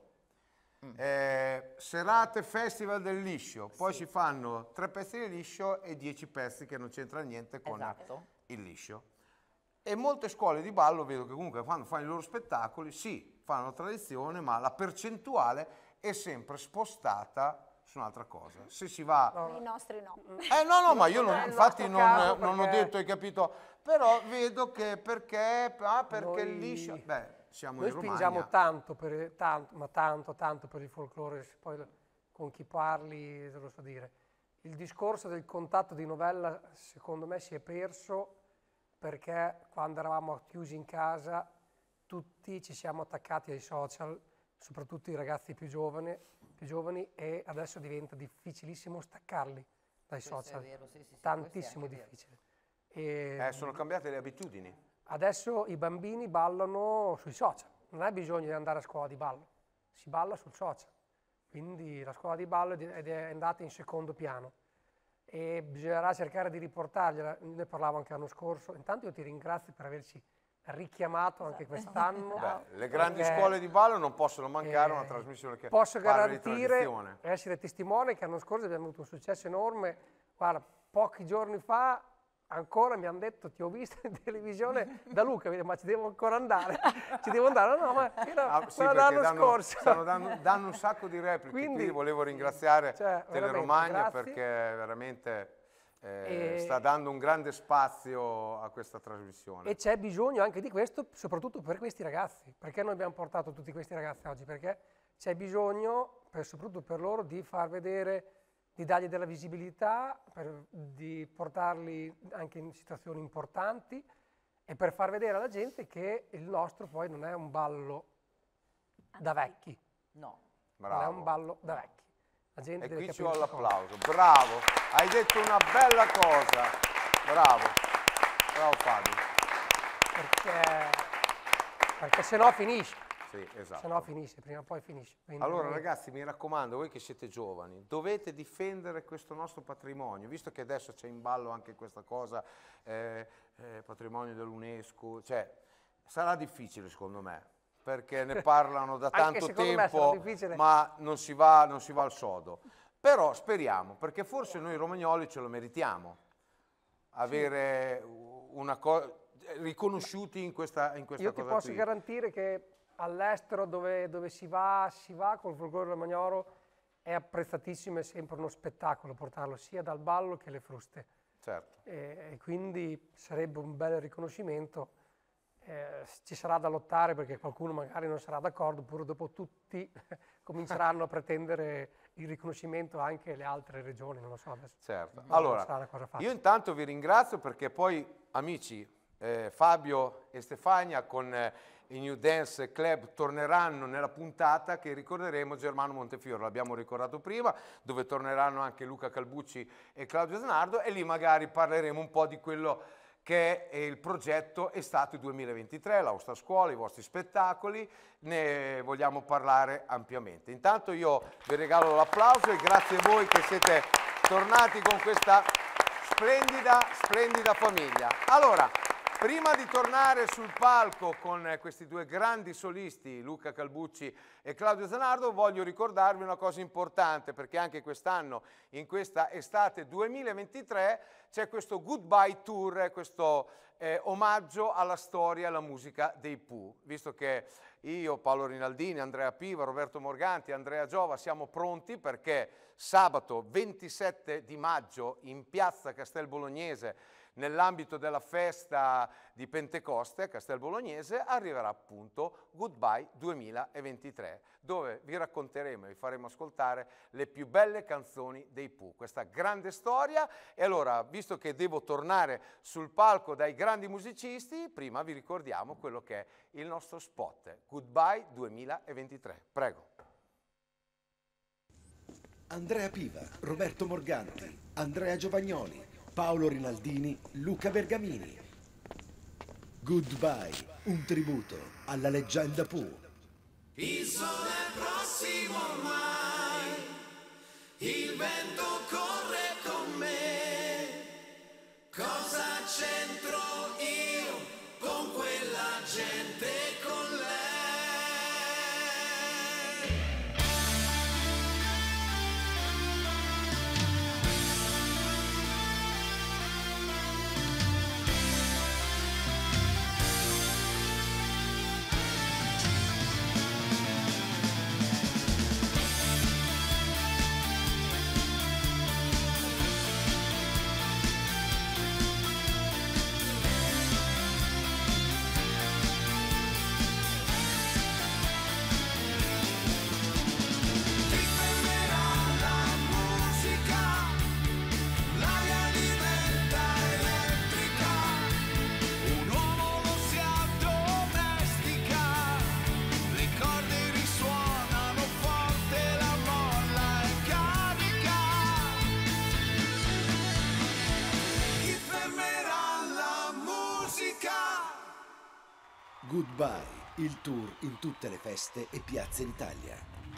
Eh, serate festival del liscio, poi si fanno tre pezzi di liscio e dieci pezzi che non c'entra niente con Esatto. il liscio. E molte scuole di ballo vedo che comunque quando fanno i loro spettacoli, sì, fanno tradizione, ma la percentuale è sempre spostata su un'altra cosa. Se si va... I nostri no. Eh no, no, ma io non- Nel infatti nostro non, caso, non ho perché- detto, hai capito, però vedo che perché, ah, perché il Noi- liscio... Beh, siamo Noi in Romagna. spingiamo tanto, per, tanto, ma tanto, tanto per il folklore, se poi con chi parli te lo so dire. Il discorso del contatto di Novella secondo me si è perso perché quando eravamo chiusi in casa tutti ci siamo attaccati ai social, soprattutto i ragazzi più giovani, più giovani e adesso diventa difficilissimo staccarli dai Questo è social, vero, sì, sì, sì, tantissimo questo è anche difficile. E Eh, sono cambiate le abitudini. adesso i bambini ballano sui social, non hai bisogno di andare a scuola di ballo, si balla sul social, quindi la scuola di ballo è di- ed è andata in secondo piano e bisognerà cercare di riportargliela, ne parlavo anche l'anno scorso, intanto io ti ringrazio per averci richiamato anche quest'anno. Beh, le grandi perché, scuole di ballo non possono mancare una eh, trasmissione che posso parla di garantire tradizione. e essere testimone che l'anno scorso abbiamo avuto un successo enorme, guarda, pochi giorni fa ancora mi hanno detto ti ho visto in televisione da Luca, ma ci devo ancora andare, ci devo andare, no ma era Ah, sì, quella perché l'anno danno, scorso. stanno dando, danno un sacco di repliche, quindi, Quindi, volevo ringraziare cioè, Teleromagna veramente, perché grazie. veramente eh, E- sta dando un grande spazio a questa trasmissione. E c'è bisogno anche di questo, soprattutto per questi ragazzi. Perché noi abbiamo portato tutti questi ragazzi oggi? Perché c'è bisogno, per- soprattutto per loro, di far vedere, di dargli della visibilità, per- di portarli anche in situazioni importanti e per far vedere alla gente che il nostro poi non è un ballo da vecchi, No. non è Bravo. un ballo da vecchi. La gente E deve qui ci capire ho questa cosa. l'applauso. Bravo, hai detto una bella cosa. Bravo, bravo Fabio. Perché, perché se no finisce. Sì, esatto. Se no finisce, prima o poi finisce. Quindi Allora noi- ragazzi, mi raccomando, voi che siete giovani, dovete difendere questo nostro patrimonio, visto che adesso c'è in ballo anche questa cosa, eh, eh, patrimonio dell'UNESCO, cioè sarà difficile secondo me, perché ne parlano da Anche tanto secondo me sarà tempo, difficile. ma non si, va, non si va al sodo. Però speriamo, perché forse noi romagnoli ce lo meritiamo, avere una cosa, riconosciuti in questa, in questa Io ti cosa posso qui. garantire che all'estero dove, dove si va, si va col folklore romagnolo è apprezzatissimo, è sempre uno spettacolo portarlo sia dal ballo che le fruste. Certo. E, e quindi sarebbe un bel riconoscimento. Eh, ci sarà da lottare perché qualcuno magari non sarà d'accordo, oppure dopo tutti cominceranno a pretendere il riconoscimento anche le altre regioni, non lo so adesso. Certo. Non Allora, sarà una cosa io facile. intanto vi ringrazio perché poi, amici, eh, Fabio e Stefania con eh, i New Dance Club torneranno nella puntata che ricorderemo Germano Montefiore, l'abbiamo ricordato prima, dove torneranno anche Luca Calbucci e Claudio Zanardo e lì magari parleremo un po' di quello che è il progetto Estate duemilaventitré, la vostra scuola, i vostri spettacoli, ne vogliamo parlare ampiamente. Intanto io vi regalo l'applauso e grazie a voi che siete tornati con questa splendida, splendida famiglia. Allora, prima di tornare sul palco con questi due grandi solisti, Luca Calbucci e Claudio Zanardo, voglio ricordarvi una cosa importante, perché anche quest'anno, in questa estate duemilaventitré, c'è questo Goodbye Tour, questo eh, omaggio alla storia e alla musica dei Pooh. Visto che io, Paolo Rinaldini, Andrea Piva, Roberto Morganti, Andrea Giova siamo pronti perché sabato ventisette di maggio in piazza Castel Bolognese, nell'ambito della festa di Pentecoste a Castel Bolognese, arriverà appunto Goodbye duemilaventitré, dove vi racconteremo e vi faremo ascoltare le più belle canzoni dei Pooh, questa grande storia. E allora, visto che devo tornare sul palco dai grandi musicisti, prima vi ricordiamo quello che è il nostro spot, Goodbye duemilaventitré. Prego. Andrea Piva, Roberto Morganti, Andrea Giovagnoli, Paolo Rinaldini, Luca Bergamini. Goodbye, un tributo alla leggenda Pooh. Il sole è prossimo ormai, il vento corre con me. Cosa c'entro io con quella gente, con lei? Goodbye, il tour in tutte le feste e piazze d'Italia.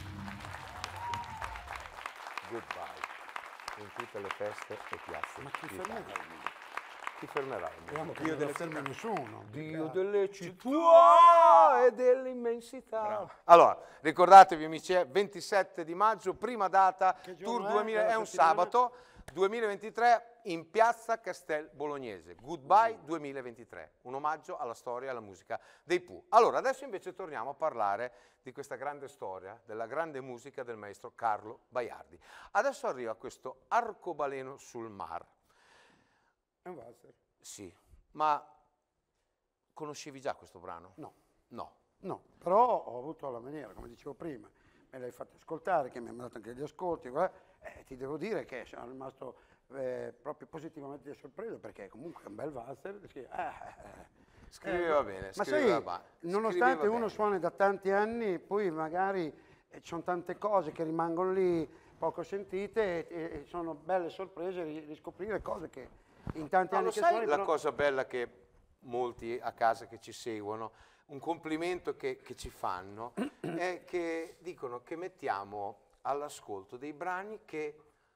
Goodbye, in tutte le feste e piazze. Ma chi d'Italia. fermerà? Chi fermerà? Speriamo che non lo fermi nessuno. Dio delle città e dell'immensità. Allora, ricordatevi amici, è ventisette di maggio, prima data, Che Tour giorno è? duemila, Della è un settimana? sabato, duemilaventitré in piazza Castel Bolognese. Goodbye duemilaventitré, un omaggio alla storia e alla musica dei Pooh. Allora, adesso invece torniamo a parlare di questa grande storia, della grande musica del maestro Carlo Baiardi. Adesso arriva questo Arcobaleno sul Mar. È un valzer. Sì, ma conoscevi già questo brano? No. No. No, però ho avuto la maniera, come dicevo prima, me l'hai fatto ascoltare, che mi ha mandato anche gli ascolti, eh, ti devo dire che sono rimasto eh, proprio positivamente sorpreso, perché comunque è un bel valzer. Eh, eh, Scriveva eh, bene, ma scriveva sai, ba- nonostante scriveva uno bene. suoni da tanti anni, poi magari eh, ci sono tante cose che rimangono lì poco sentite e, e sono belle sorprese ri- riscoprire cose che in tanti Ma anni lo che sai suoni... la però- cosa bella che molti a casa che ci seguono, un complimento che, che ci fanno, è che dicono che mettiamo all'ascolto dei brani che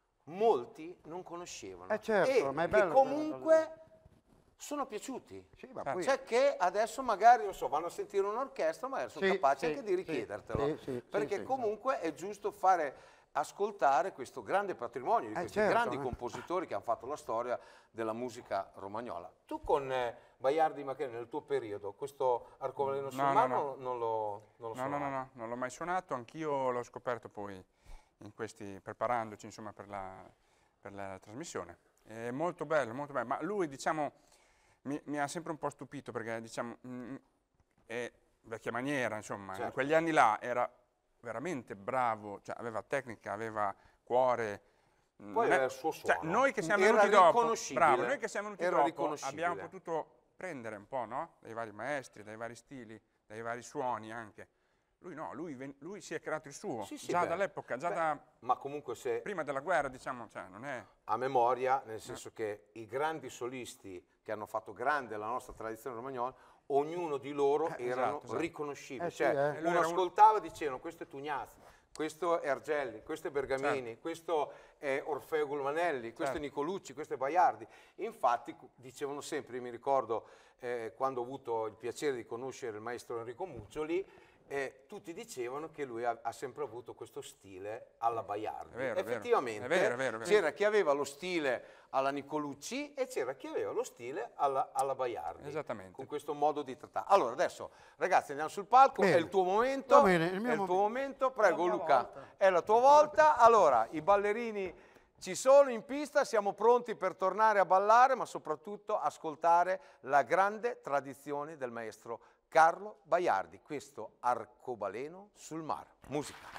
molti non conoscevano Eh certo, e ma è che bello comunque sono piaciuti. Sì, ma poi- Cioè che adesso magari, non so, vanno a sentire un'orchestra, magari sono Sì, capaci sì, anche di sì, richiedertelo, sì, sì, perché sì, sì. comunque è giusto fare ascoltare questo grande patrimonio di Eh, questi certo, grandi eh. compositori che hanno fatto la storia della musica romagnola. Tu con eh, Baiardi Macchene nel tuo periodo, questo Arcobaleno sul No, no, Mar no. non, non lo, non lo No, no, no, suonavi? no, non l'ho mai suonato, anch'io l'ho scoperto poi in questi, preparandoci insomma per la, per la trasmissione. È molto bello, molto bello, ma lui diciamo mi, mi ha sempre un po' stupito perché diciamo mh, è vecchia maniera, insomma, Certo. in quegli anni là era veramente bravo, cioè aveva tecnica, aveva cuore. Poi non è- era il suo cioè, suono. noi che siamo Era venuti dopo, riconoscibile. bravo, noi che siamo venuti Era dopo riconoscibile. abbiamo potuto prendere un po', no? Dai vari maestri, dai vari stili, dai vari suoni anche. Lui no, lui, ven- lui si è creato il suo, Sì, sì, già beh, dall'epoca, già beh, da Ma comunque se prima della guerra, diciamo, cioè non è... a memoria, nel senso che i grandi solisti che hanno fatto grande la nostra tradizione romagnola, ognuno di loro Eh, erano esatto, esatto. riconoscibili. Eh sì, cioè, eh. E lui uno era un- ascoltava e dicevano questo è Tugnazzi, questo è Argelli, questo è Bergamini, Certo. questo è Orfeo Gulmanelli, questo Certo. è Nicolucci, questo è Baiardi. Infatti cu- dicevano sempre, io mi ricordo eh, quando ho avuto il piacere di conoscere il maestro Enrico Muccioli, eh, tutti dicevano che lui ha, ha sempre avuto questo stile alla Baiardi. È vero, è vero. Effettivamente È vero, è vero, è vero. c'era chi aveva lo stile alla Nicolucci e c'era chi aveva lo stile alla, alla Baiardi. Esattamente. Con questo modo di trattare. Allora, adesso, ragazzi, andiamo sul palco, Bene. è il tuo momento. Va bene, il mio è il tuo momento. Prego, La mia Luca, volta. è la tua volta. Allora, i ballerini ci sono in pista, siamo pronti per tornare a ballare, ma soprattutto ascoltare la grande tradizione del maestro Carlo Baiardi, questo Arcobaleno sul Mar. Musica.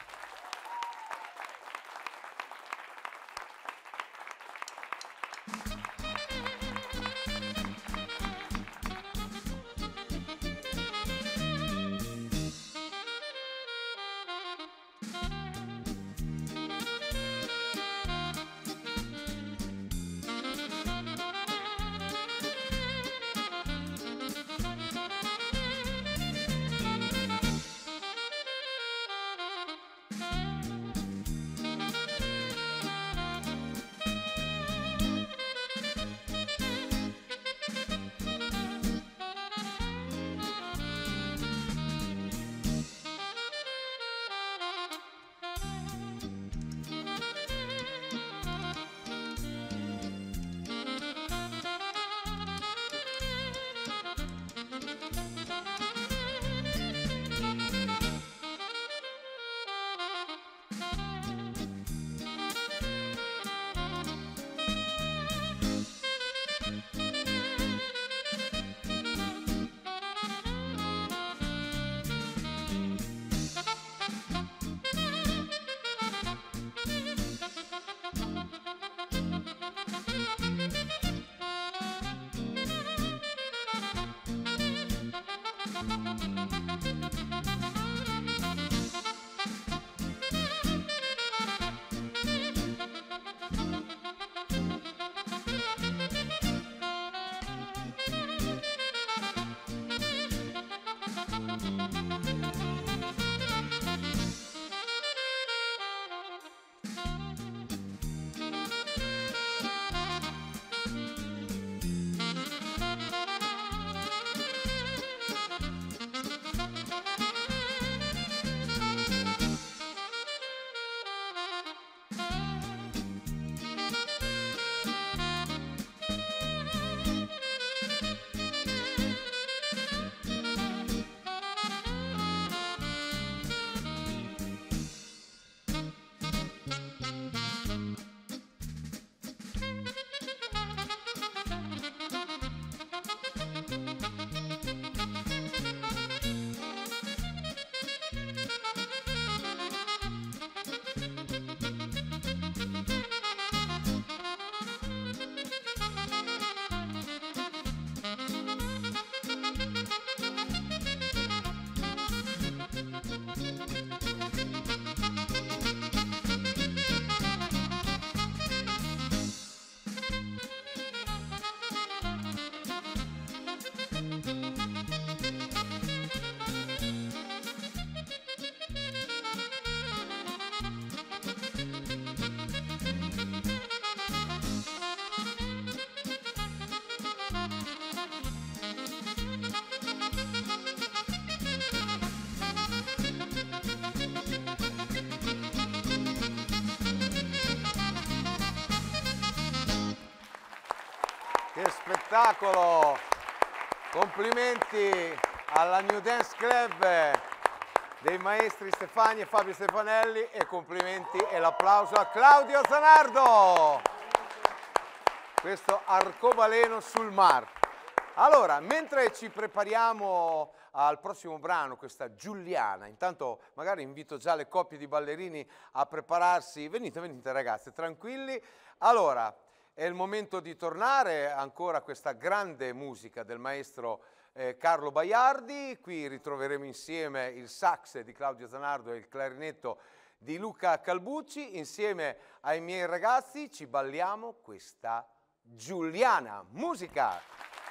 spettacolo! Complimenti alla New Dance Club dei maestri Stefani e Fabio Stefanelli e complimenti e l'applauso a Claudio Zanardo! Questo arcobaleno sul mar. Allora, mentre ci prepariamo al prossimo brano, questa Giuliana, intanto magari invito già le coppie di ballerini a prepararsi. Venite, venite ragazzi, tranquilli. Allora, è il momento di tornare ancora a questa grande musica del maestro eh, Carlo Baiardi. Qui ritroveremo insieme il sax di Claudio Zanardo e il clarinetto di Luca Calbucci. Insieme ai miei ragazzi ci balliamo questa Giuliana. Musica!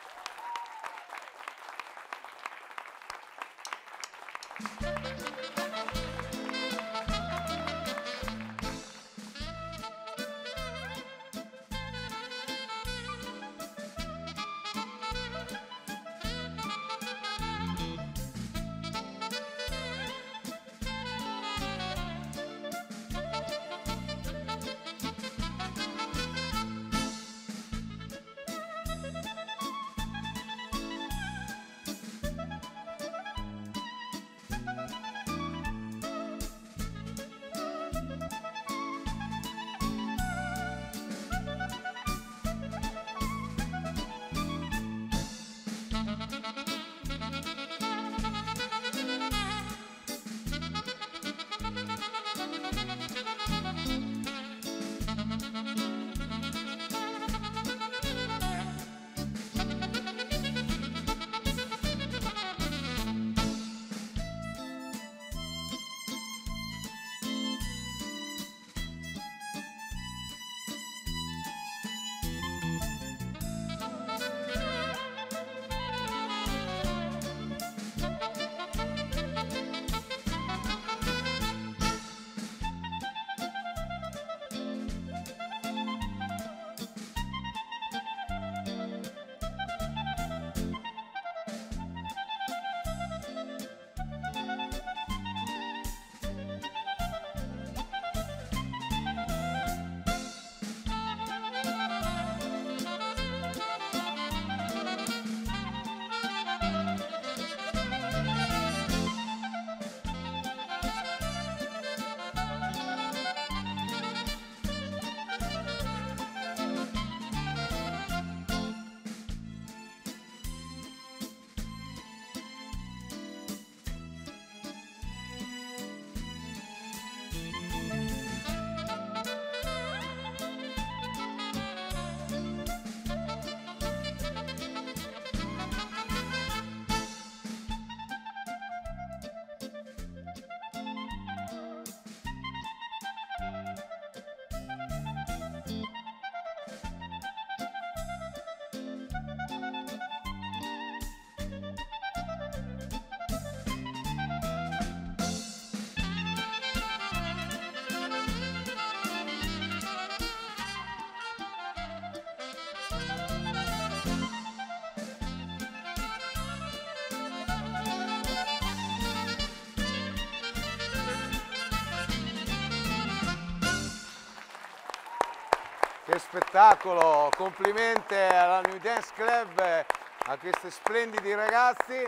Che spettacolo, complimenti alla New Dance Club, a questi splendidi ragazzi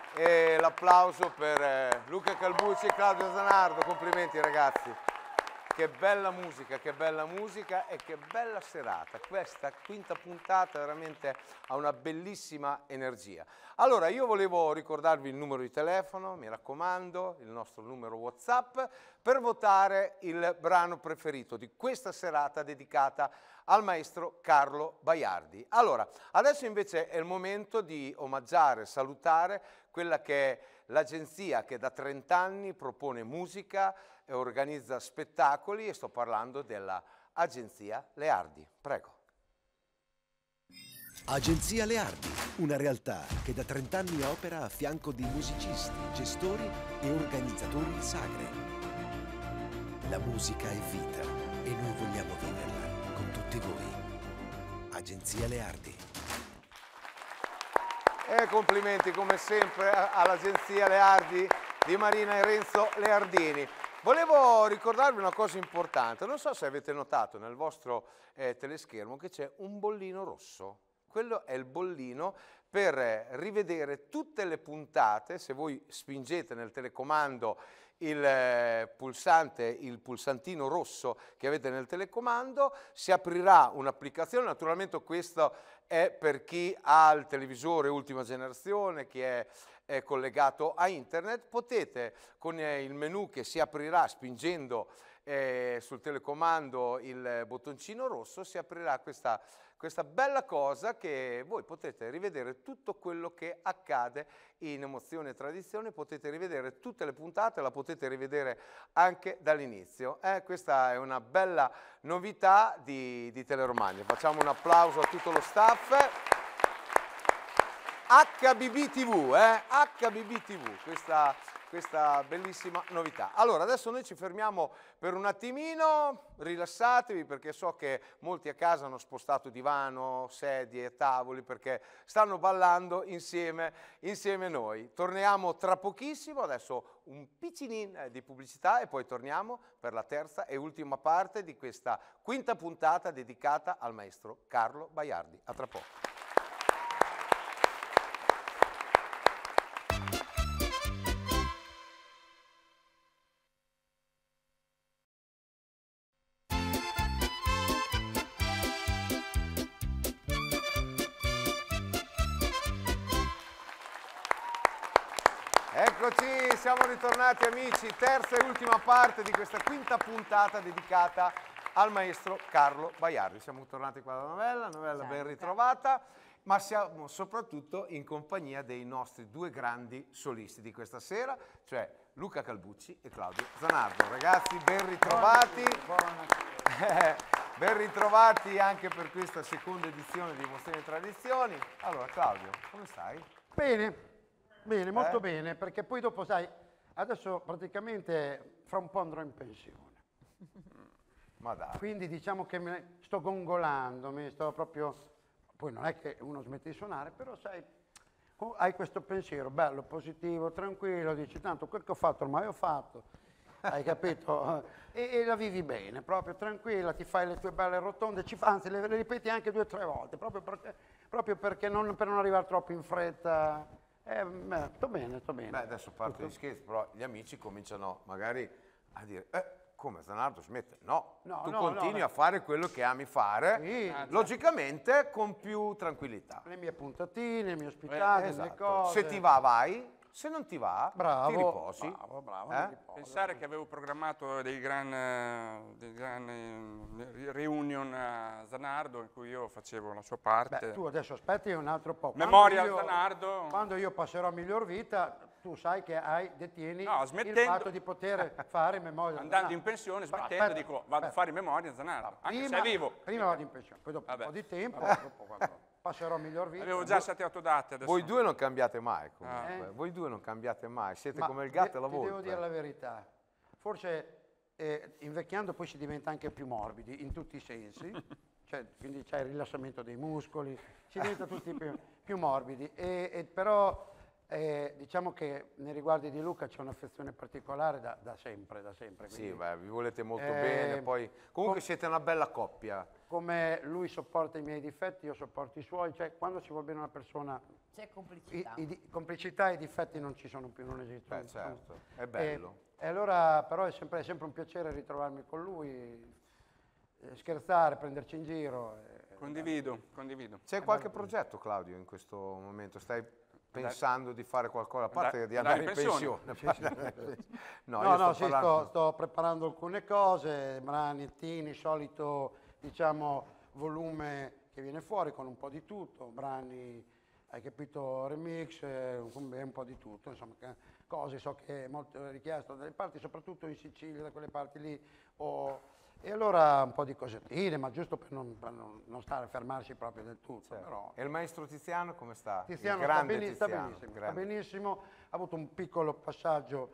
e l'applauso per eh, Luca Calbucci e Claudio Zanardo, complimenti ragazzi. Che bella musica, che bella musica e che bella serata. Questa quinta puntata veramente ha una bellissima energia. Allora, io volevo ricordarvi il numero di telefono, mi raccomando, il nostro numero WhatsApp, per votare il brano preferito di questa serata dedicata al maestro Carlo Baiardi. Allora, adesso invece è il momento di omaggiare, salutare quella che è l'agenzia che da trent'anni propone musica e organizza spettacoli, e sto parlando della Agenzia Leardi. Prego. Agenzia Leardi, una realtà che da trent'anni opera a fianco di musicisti, gestori e organizzatori di sagre. La musica è vita e noi vogliamo viverla con tutti voi. Agenzia Leardi. E complimenti come sempre all'Agenzia Leardi di Marina e Renzo Leardini. Volevo ricordarvi una cosa importante, non so se avete notato nel vostro eh, teleschermo che c'è un bollino rosso. quello è il bollino per rivedere tutte le puntate. Se voi spingete nel telecomando il pulsante, il pulsantino rosso che avete nel telecomando, si aprirà un'applicazione. Naturalmente questo è per chi ha il televisore ultima generazione, chi è, è collegato a internet. Potete, con il menu che si aprirà spingendo eh, sul telecomando il bottoncino rosso, si aprirà questa questa bella cosa che voi potete rivedere tutto quello che accade in Emozioni e Tradizioni, potete rivedere tutte le puntate, la potete rivedere anche dall'inizio. Eh, questa è una bella novità di, di Teleromagna. Facciamo un applauso a tutto lo staff. H B B T V, eh? H B B T V, questa, questa bellissima novità. Allora, adesso noi ci fermiamo per un attimino, rilassatevi perché so che molti a casa hanno spostato divano, sedie, tavoli perché stanno ballando insieme, insieme a noi. Torniamo tra pochissimo, adesso un piccinin di pubblicità e poi torniamo per la terza e ultima parte di questa quinta puntata dedicata al maestro Carlo Baiardi. A tra poco. Eccoci, siamo ritornati amici, terza e ultima parte di questa quinta puntata dedicata al maestro Carlo Baiardi. Siamo tornati qua da Novella, Novella Ciao, ben ritrovata, ma siamo soprattutto in compagnia dei nostri due grandi solisti di questa sera, cioè Luca Calbucci e Claudio Zanardo. Ragazzi, ben ritrovati. Ben ritrovati anche per questa seconda edizione di Emozioni e Tradizioni. Allora Claudio, come stai? Bene. Bene, molto Eh? bene, perché poi dopo, sai, adesso praticamente fra un po' andrò in pensione. Ma dai. Quindi diciamo che mi sto gongolando, mi sto proprio... Poi non è che uno smette di suonare, però sai, oh, hai questo pensiero bello, positivo, tranquillo, dici tanto quel che ho fatto ormai ho fatto, hai capito? E, e la vivi bene, proprio tranquilla, ti fai le tue belle rotonde, ci fa, anzi le, le ripeti anche due o tre volte, proprio perché, proprio perché non, per non arrivare troppo in fretta. Eh, beh, sto bene, sto bene. Beh, adesso parte gli scherzi, però gli amici cominciano magari a dire, eh, come Zanardo smette? No, No, tu no, continui no, a fare quello che ami fare, Sì. logicamente con più tranquillità. Le mie puntatine, i miei ospitati, le mie Esatto. cose. Se ti va vai, se non ti va Bravo, ti riposi. bravo, bravo, Eh? mi riposo. Pensare che avevo programmato dei gran, eh, dei gran eh, reunion a Zanardo in cui io facevo la sua parte. Beh, tu adesso aspetti un altro po'. Quando Memoria io- a Zanardo. Quando io passerò a miglior vita, tu sai che hai, detieni No, il smettendo- fatto di poter fare memoria. Andando No. in pensione, Però smettendo, aspetta, dico vado a aspetta. fare memoria a Zanardo, anche se Prima- è vivo. Prima vado in pensione, poi dopo Vabbè. un po' di tempo, dopo quando passerò a miglior vita. Avevo già sette otto date adesso. Voi due non cambiate mai comunque, Ah. voi due non cambiate mai, siete Ma come il gatto de- e la ti devo volpe. dire la verità, forse eh, invecchiando poi si diventa anche più morbidi in tutti i sensi, cioè, quindi c'è il rilassamento dei muscoli, si diventa tutti più, più morbidi, e, e però eh, diciamo che nei riguardi di Luca c'è un'affezione particolare da, da sempre, da sempre. Sì, quindi, beh, vi volete molto Eh, bene, poi comunque com- siete una bella coppia. come lui sopporta i miei difetti, io sopporto i suoi, cioè quando ci vuole bene una persona, C'è i, complicità. i di- complicità e i difetti non ci sono più, non esistono. Beh, certo, è E- bello. E, allora però è sempre, è sempre un piacere ritrovarmi con lui, eh, scherzare, prenderci in giro. eh, Condivido, condivido. C'è qualche progetto, Claudio, in questo momento? Stai pensando di fare qualcosa, a parte andare- di andare in andare in pensione? No, No, io no, sto sì, parlando- sto, sto preparando alcune cose, branettini, solito, diciamo, volume che viene fuori con un po' di tutto, brani, hai capito, remix, eh, un, un po' di tutto, insomma, che- cose, so che è molto richiesto dalle parti, soprattutto in Sicilia, da quelle parti lì, o- e allora un po' di cosettine, ma giusto per non, per non- non stare a fermarsi proprio del tutto, Certo. però... E il maestro Tiziano come sta? Tiziano il sta, grande beni- sta Tiziano, benissimo, sta grande. benissimo, ha avuto un piccolo passaggio,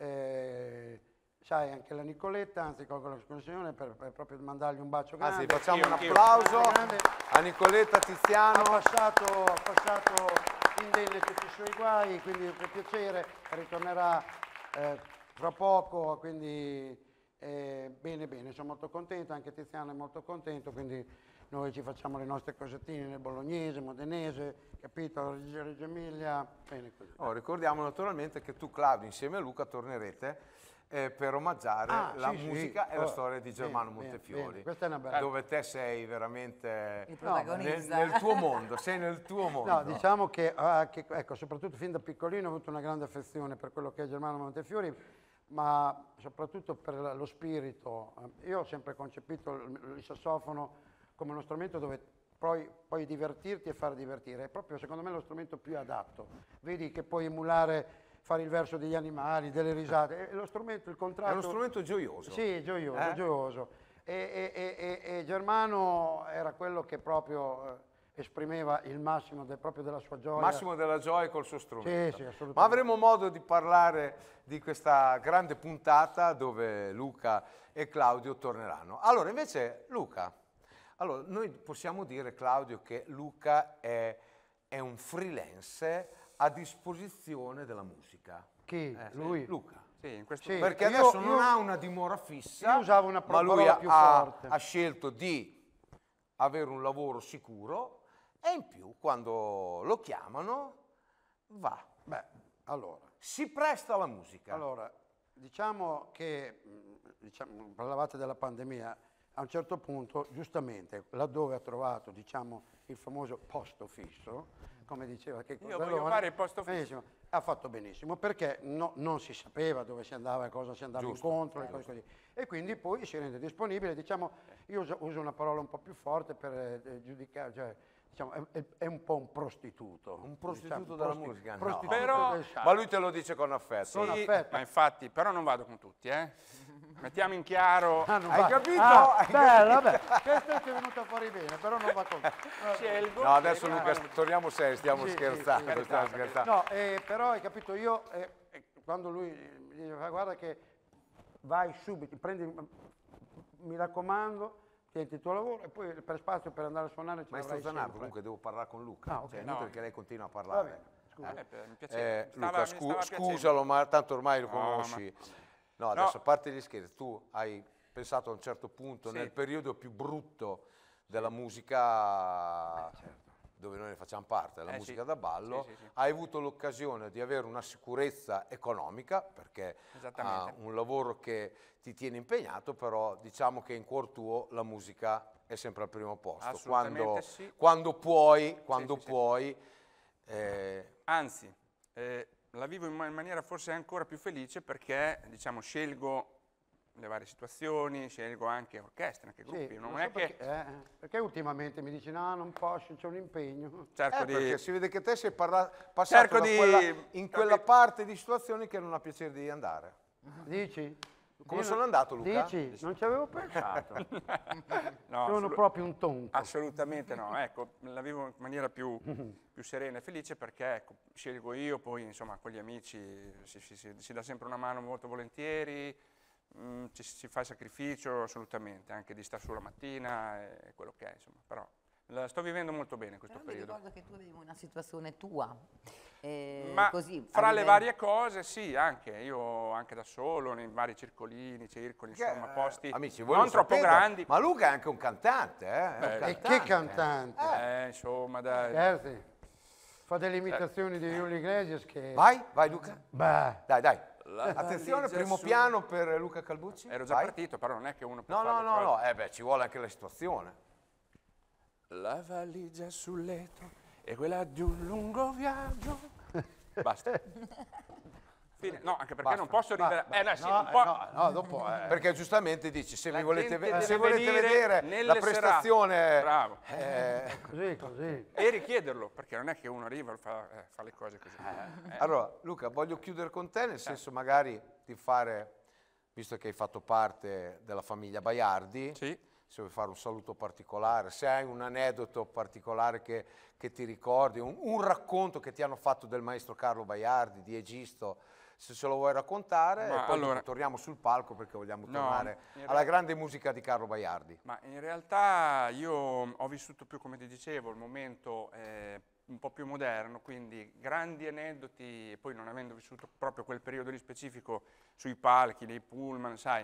eh, sai, anche la Nicoletta, anzi colgo l'occasione per, per proprio mandargli un bacio grande. Anzi, facciamo un Anch'io, applauso grande. a Nicoletta Tiziano. Ha passato, ha passato indenne tutti i suoi guai, quindi per piacere, ritornerà eh, fra poco, quindi eh, bene bene, sono molto contento, anche Tiziano è molto contento, quindi noi ci facciamo le nostre cosettine nel bolognese, modenese, capito? Reggio, Reggio Emilia, bene così. Oh, ricordiamo naturalmente che tu, Claudio, insieme a Luca tornerete eh, per omaggiare Ah, la sì, musica sì. e la Oh, storia di Germano bene, Montefiori, bene, questa è una bella- dove te sei veramente Il no, nel, protagonista. nel tuo mondo, sei nel tuo mondo. No, diciamo che, ah, che, ecco, soprattutto fin da piccolino ho avuto una grande affezione per quello che è Germano Montefiori, ma soprattutto per la- lo spirito. Io ho sempre concepito il, il sassofono come uno strumento dove poi puoi divertirti e far divertire. È proprio, secondo me, lo strumento più adatto. Vedi che puoi emulare, fare il verso degli animali, delle risate. È lo strumento, il contratto... È uno strumento gioioso. Sì, gioioso, Eh? gioioso. E, e- e- e- e Germano era quello che proprio eh, esprimeva il massimo del- proprio della sua gioia. Massimo della gioia col suo strumento. Sì, sì, assolutamente. Ma avremo modo di parlare di questa grande puntata dove Luca e Claudio torneranno. Allora, invece, Luca, allora, noi possiamo dire, Claudio, che Luca è, è un freelance a disposizione della musica. Chi? Eh, Lui? Luca. Sì, in questo Sì. Perché Io- adesso io- non ha una dimora fissa, io usavo una ma lui parola ha, più ha- forte. ha scelto di avere un lavoro sicuro e in più, quando lo chiamano, va. Beh, allora, Si presta alla musica. allora, diciamo che, mh, diciamo, parlavate della pandemia, a un certo punto, giustamente, laddove ha trovato, diciamo, il famoso posto fisso, come diceva che Io voglio fare il posto fisso. Benissimo, ha fatto benissimo, perché no- non si sapeva dove si andava e cosa si andava Giusto, incontro e cose così. E quindi poi si rende disponibile, diciamo, io uso, uso una parola un po' più forte per eh, giudicare, cioè, diciamo, è, è- è un po' un prostituto. Un prostituto diciamo, della prosti- musica? No. prostituto Però- del sacro. Ma lui te lo dice con affetto. Con Sì, affetto. ma infatti, però non vado con tutti, eh. Mettiamo in chiaro, Ah, non Hai va- capito? Ah, Hai bello, vabbè, questo ti è venuto fuori bene, però non va con... scelgo. No, adesso e- Luca, torniamo seri, stiamo Sì, sì, scherzando, sì, stiamo sì. scherzando. No, eh, però hai capito, io eh, eh, quando lui mi diceva guarda che vai subito, prendi, mi raccomando, tieni il tuo lavoro e poi per spazio per andare a suonare ci Maestro avrai Zanardo, sempre. comunque devo parlare con Luca, Ah, ok. cioè, è No. inutile che lei continua a Va parlare. bene, scusa. Eh, per- mi piaceva. Eh, Mi stava- Luca, mi scu- stava piacendo. scusalo, ma tanto ormai lo No, conosci. ma- No, adesso a parte gli scherzi, tu hai pensato a un certo punto, Sì. nel periodo più brutto della musica, dove noi ne facciamo parte, della Eh, musica sì. da ballo, Sì, sì, sì. hai avuto l'occasione di avere una sicurezza economica, perché Esattamente. ha un lavoro che ti tiene impegnato, però diciamo che in cuor tuo la musica è sempre al primo posto. Assolutamente Quando, sì. quando puoi, quando sì, sì. puoi, eh, Anzi, eh, la vivo in, ma- in maniera forse ancora più felice perché, diciamo, scelgo le varie situazioni, scelgo anche orchestre, anche Sì, gruppi. non non è so che perché, eh, perché ultimamente mi dici no, non posso, c'è un impegno. cerco Eh, di... perché si vede che te sei parla- passato Cerco da di- quella- in quella capi- parte di situazioni che non ha piacere di andare. Dici? Come Io sono non- andato, Luca? Dici? Non ci avevo pensato. No, Sono assolut- proprio un tonto. Assolutamente no, ecco, la vivo in maniera più, più serena e felice perché ecco, scelgo io, poi insomma con gli amici si, si- si- si dà sempre una mano molto volentieri, mm, ci, si fa il sacrificio assolutamente, anche di stare su la mattina e quello che è, insomma, però la sto vivendo molto bene questo Però mi periodo. ricordo che tu avevi una situazione tua. eh, Ma così, a fra le livello- varie cose sì, anche, io anche da solo, nei vari circolini, circoli, Che, insomma, eh, posti amici, voi non lo troppo sapete, grandi. Ma Luca è anche un cantante, eh? È un Beh, E che cantante. Eh, insomma, dai. Scherzi. Fa delle imitazioni di Julio Iglesias che... Vai, vai Luca. Beh, Dai, dai. La Attenzione, valigia primo su- piano per Luca Calbucci. Ero già Vai. partito, però non è che uno può No, fare no, le no, cose. no, eh beh, ci vuole anche la situazione. La valigia sul letto e quella di un lungo viaggio. Basta. Fine. No, anche perché Basta. non posso ridere. ma- eh, no, sì, no, un po'. no, no, dopo... eh, Perché giustamente dici, se, La mi volete, gente ve- deve se volete venire vedere nelle la prestazione... serate. Bravo. eh, così, così. E richiederlo, perché non è che uno arriva e fa, eh, fa le cose così. Eh. Allora, Luca, voglio chiudere con te, nel senso magari di fare, visto che hai fatto parte della famiglia Baiardi, Sì. se vuoi fare un saluto particolare, se hai un aneddoto particolare che, che ti ricordi, un, un racconto che ti hanno fatto del maestro Carlo Baiardi, di Egisto, se ce lo vuoi raccontare, Ma e poi allora- dopo torniamo sul palco perché vogliamo No, tornare in alla realtà- grande musica di Carlo Baiardi. Ma in realtà io ho vissuto più, come ti dicevo, il momento eh, un po' più moderno, quindi grandi aneddoti, e poi non avendo vissuto proprio quel periodo lì specifico sui palchi, nei pullman, sai,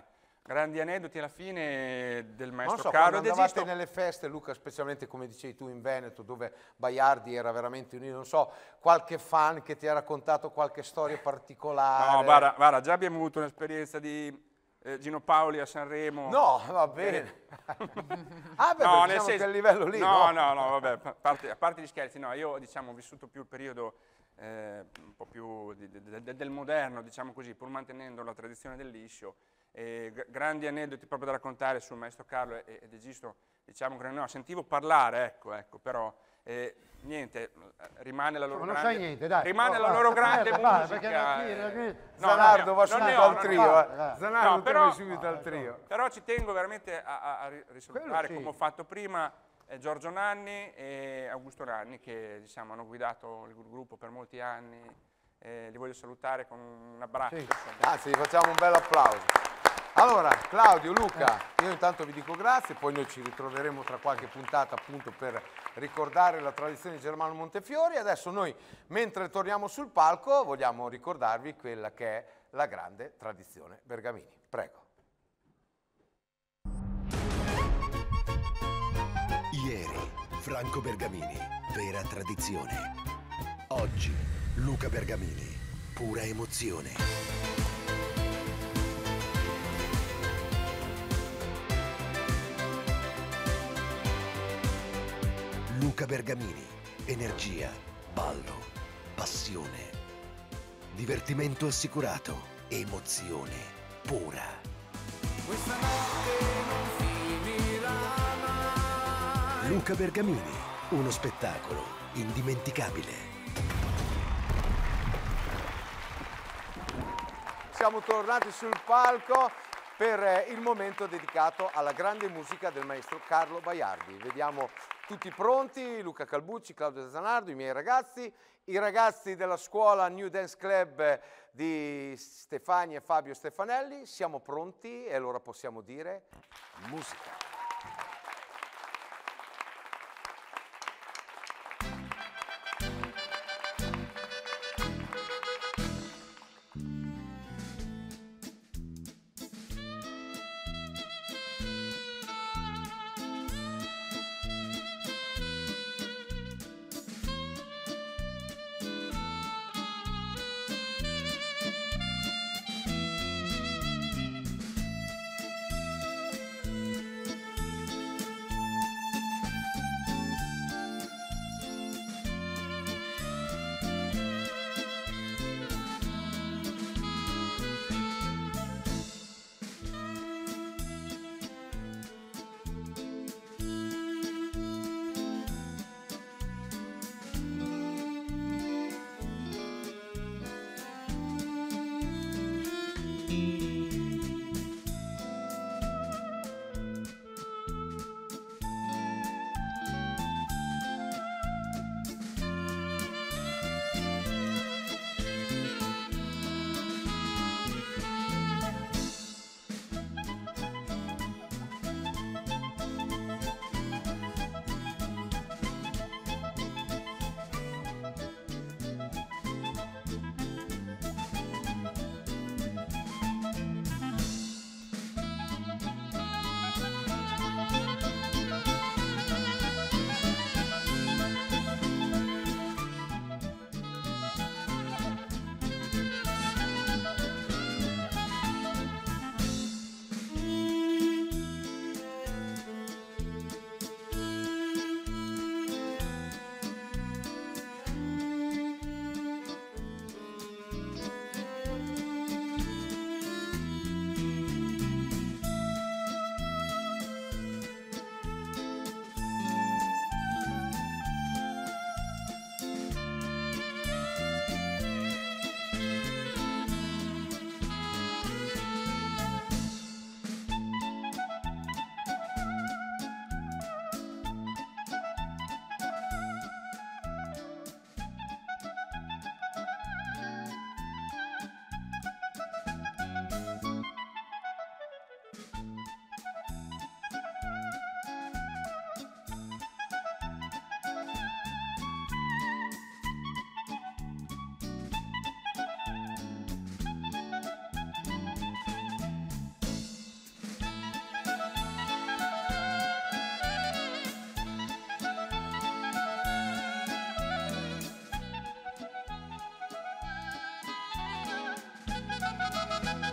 grandi aneddoti alla fine del maestro Non so, Carlo quando De andavate Gisto. nelle feste, Luca, specialmente come dicevi tu in Veneto, dove Baiardi era veramente unito, non so, qualche fan che ti ha raccontato qualche storia particolare? No, guarda, guarda, già abbiamo avuto un'esperienza di eh, Gino Paoli a Sanremo. No, va bene. Ah, beh, No, beh, nel diciamo senso- che a livello lì, no, no? no, no, vabbè, a parte, a parte gli scherzi, no, io diciamo ho vissuto più il periodo eh, un po' più di- di- de- del moderno, diciamo così, pur mantenendo la tradizione del liscio. E g- grandi aneddoti proprio da raccontare sul maestro Carlo e, e De Gisto, diciamo che no, sentivo parlare, ecco, ecco, però eh, niente, rimane la loro Ma non grande, sai niente, dai. rimane Oh, la va, loro va, grande va, va, musica. perché alla fine- eh. alla fine- No, Zanardo no, va non subito ne ho, al non trio, ne ho. eh. Zanardo No, te però- vai subito al trio. Però ci tengo veramente a, a- a ri- risalutare, Quello sì. come ho fatto prima, eh, Giorgio Nanni e Augusto Nanni, che diciamo, hanno guidato il gruppo per molti anni. Eh, li voglio salutare con un abbraccio. Sì. insomma. Anzi, gli facciamo un bel applauso. Allora, Claudio, Luca, io intanto vi dico grazie, poi noi ci ritroveremo tra qualche puntata appunto per ricordare la tradizione di Germano Montefiori. Adesso noi, mentre torniamo sul palco, vogliamo ricordarvi quella che è la grande tradizione Bergamini. Prego. Ieri, Franco Bergamini, vera tradizione. Oggi, Luca Bergamini, pura emozione. Luca Bergamini, energia, ballo, passione, divertimento assicurato, emozione pura. Questa notte non finirà mai. Luca Bergamini, uno spettacolo indimenticabile. Siamo tornati sul palco per eh, il momento dedicato alla grande musica del maestro Carlo Baiardi. Vediamo tutti pronti, Luca Calbucci, Claudio Zanardo, i miei ragazzi, i ragazzi della scuola New Dance Club eh, di Stefania e Fabio Stefanelli. Siamo pronti e allora possiamo dire musica.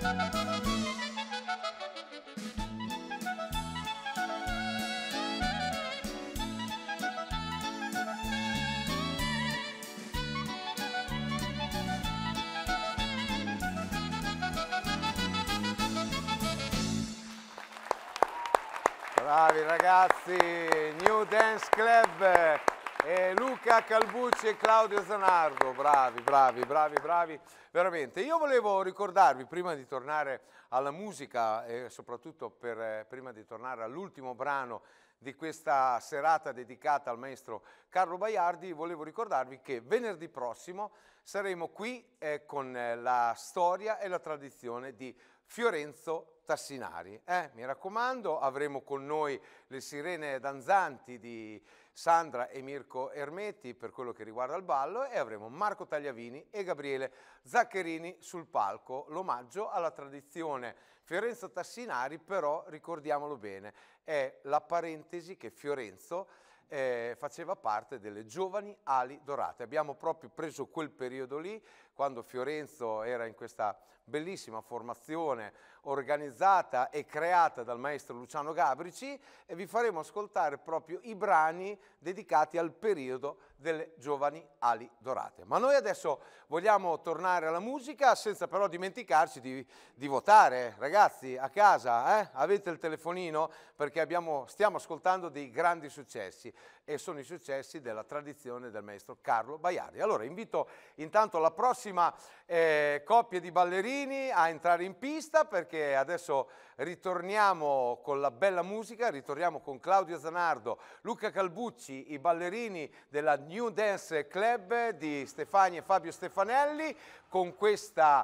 Bravi ragazzi, New Dance Club, e Luca Calbucci e Claudio Zanardo, bravi, bravi, bravi, bravi, veramente. Io volevo ricordarvi, prima di tornare alla musica e soprattutto per, eh, prima di tornare all'ultimo brano di questa serata dedicata al maestro Carlo Baiardi, volevo ricordarvi che venerdì prossimo saremo qui eh, con eh, la storia e la tradizione di Fiorenzo Tassinari. Eh, mi raccomando, avremo con noi le sirene danzanti di Sandra e Mirko Ermetti per quello che riguarda il ballo e avremo Marco Tagliavini e Gabriele Zaccherini sul palco. L'omaggio alla tradizione Fiorenzo Tassinari, però ricordiamolo bene, è la parentesi che Fiorenzo eh, faceva parte delle giovani ali dorate. Abbiamo proprio preso quel periodo lì, quando Fiorenzo era in questa bellissima formazione organizzata e creata dal maestro Luciano Gabrici, e vi faremo ascoltare proprio i brani dedicati al periodo delle giovani ali dorate. Ma noi adesso vogliamo tornare alla musica senza però dimenticarci di, di votare. Ragazzi, a casa, eh? Avete il telefonino? Perché abbiamo, stiamo ascoltando dei grandi successi e sono i successi della tradizione del maestro Carlo Baiardi. Allora invito intanto la prossima eh, coppia di ballerini a entrare in pista, perché adesso ritorniamo con la bella musica, ritorniamo con Claudio Zanardo, Luca Calbucci, i ballerini della New Dance Club di Stefania e Fabio Stefanelli, con questa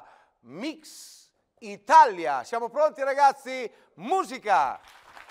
Mix Italia. Siamo pronti ragazzi? Musica!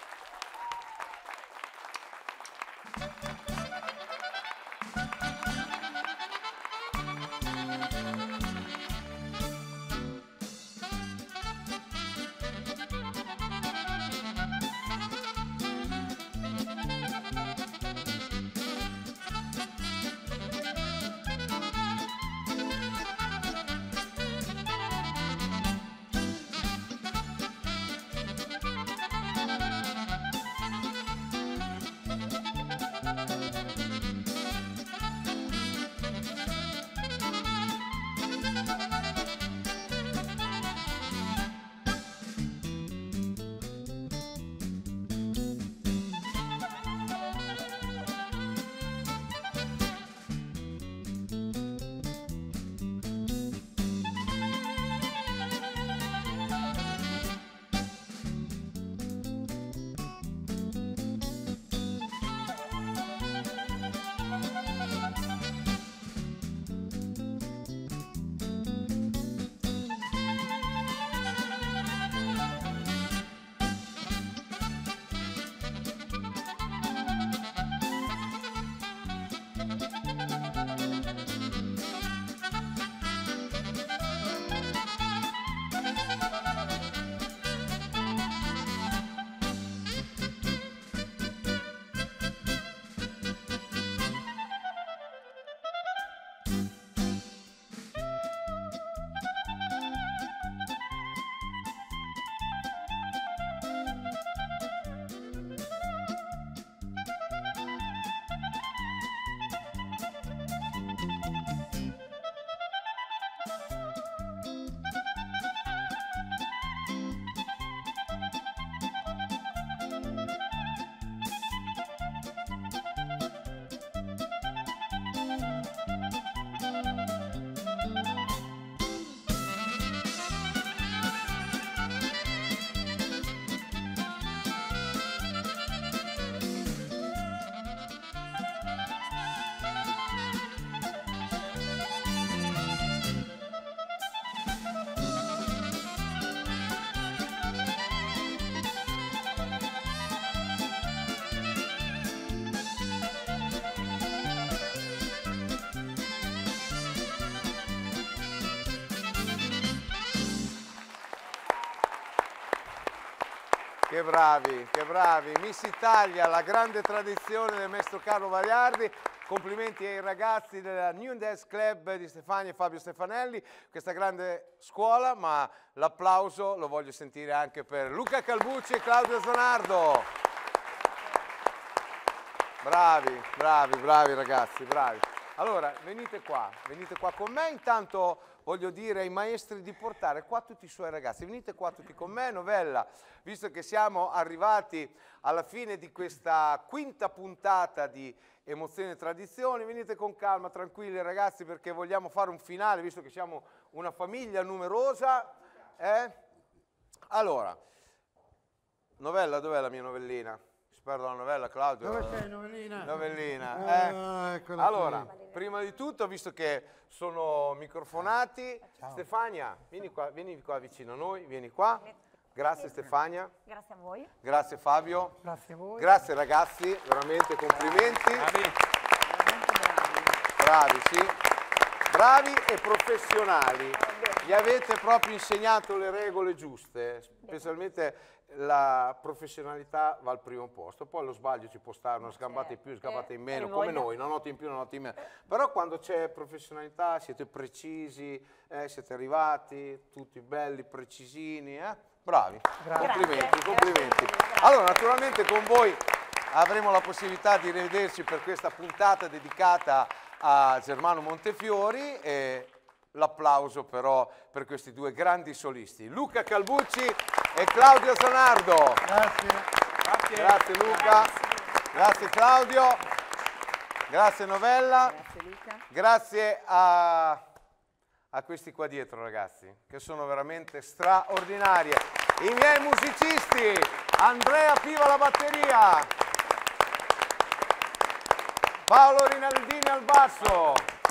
Che bravi, che bravi. Miss Italia, la grande tradizione del maestro Carlo Baiardi. complimenti ai ragazzi del New Dance Club di Stefania e Fabio Stefanelli, questa grande scuola, ma l'applauso lo voglio sentire anche per Luca Calbucci e Claudio Zanardo. Bravi, bravi, bravi ragazzi, bravi. Allora, venite qua, venite qua con me, intanto voglio dire ai maestri di portare qua tutti i suoi ragazzi, venite qua tutti con me, Novella, visto che siamo arrivati alla fine di questa quinta puntata di Emozioni e Tradizioni, venite con calma, tranquilli ragazzi, perché vogliamo fare un finale, visto che siamo una famiglia numerosa. Eh? Allora, Novella, dov'è la mia novellina? Spero la novella, Claudio. Dove sei, novellina? Novellina, Ah, eh. eccola Allora, qui. prima di tutto, visto che sono microfonati, Stefania, vieni qua, vieni qua vicino a noi, vieni qua. Grazie Stefania. Grazie a voi. Grazie Fabio. Grazie a voi. Grazie ragazzi, veramente complimenti. Bravi. Bravi, sì. Bravi e professionali. Gli avete proprio insegnato le regole giuste, specialmente la professionalità va al primo posto, poi allo sbaglio ci può stare una sgambata in più, sgambata in meno, e come voglio- noi, una nota in più, una nota in meno. Però quando c'è professionalità siete precisi, eh, siete arrivati, tutti belli, precisini, eh? Bravi. Grazie. Complimenti, Grazie. complimenti. Grazie. Allora, naturalmente con voi avremo la possibilità di rivederci per questa puntata dedicata a Germano Montefiori e l'applauso però per questi due grandi solisti, Luca Calbucci e Claudio Zanardo. Grazie. Grazie. Grazie Luca, grazie Claudio, grazie Novella, Grazie Luca. grazie a, a questi qua dietro ragazzi, che sono veramente straordinari. I miei musicisti, Andrea Piva alla batteria, Paolo Rinaldini al basso,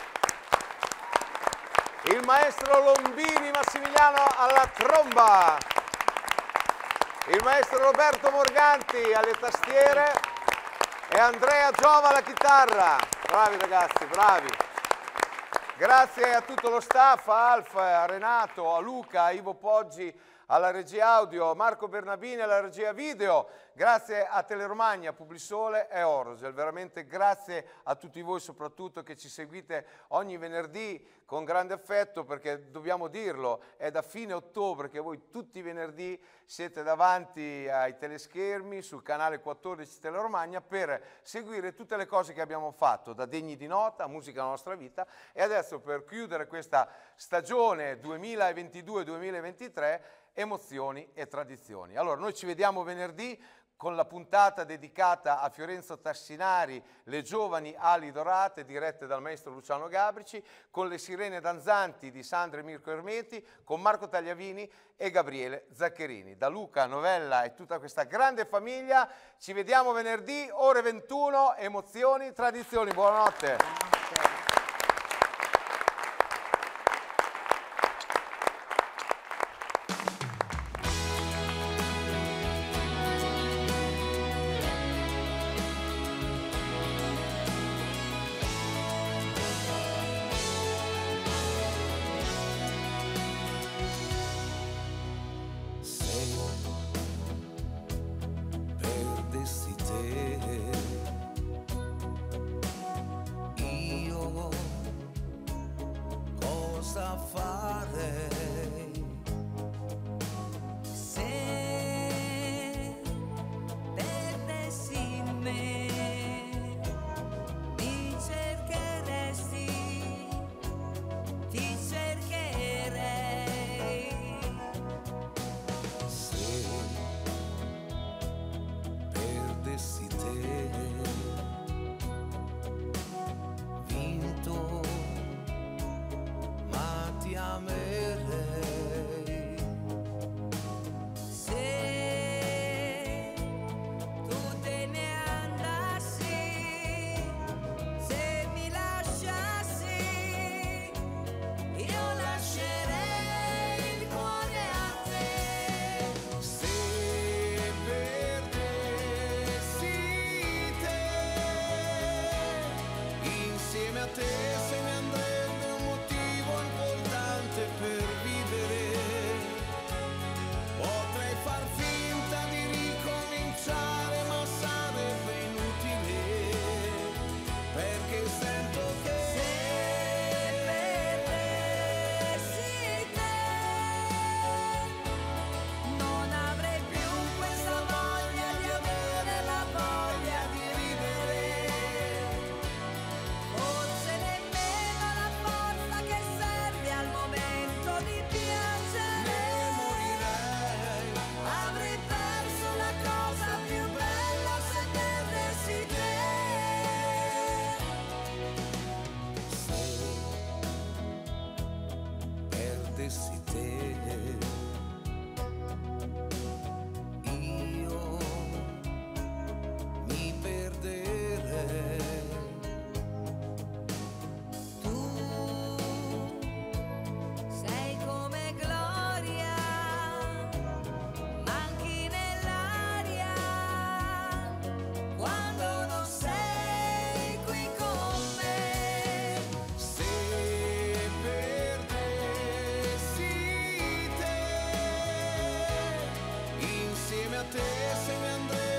il maestro Lombini Massimiliano alla tromba, il maestro Roberto Morganti alle tastiere e Andrea Giova alla chitarra. Bravi ragazzi, bravi. Grazie a tutto lo staff, a Alf, a Renato, a Luca, a Ivo Poggi alla regia audio, Marco Bernabini alla regia video, grazie a Teleromagna, Publisole e Orosel, veramente grazie a tutti voi soprattutto che ci seguite ogni venerdì con grande affetto, perché dobbiamo dirlo, è da fine ottobre che voi tutti i venerdì siete davanti ai teleschermi sul canale quattordici Teleromagna per seguire tutte le cose che abbiamo fatto, da Degni di Nota, Musica la nostra vita, e adesso per chiudere questa stagione duemilaventidue duemilaventitré, Emozioni e Tradizioni. Allora, noi ci vediamo venerdì con la puntata dedicata a Fiorenzo Tassinari, Le giovani ali dorate, dirette dal maestro Luciano Gabrici, con Le sirene danzanti di Sandra e Mirko Ermeti, con Marco Tagliavini e Gabriele Zaccherini. Da Luca, Novella e tutta questa grande famiglia, ci vediamo venerdì, ore ventuno, Emozioni, Tradizioni. Buonanotte. Perdessi te, io insieme a te se ne andremo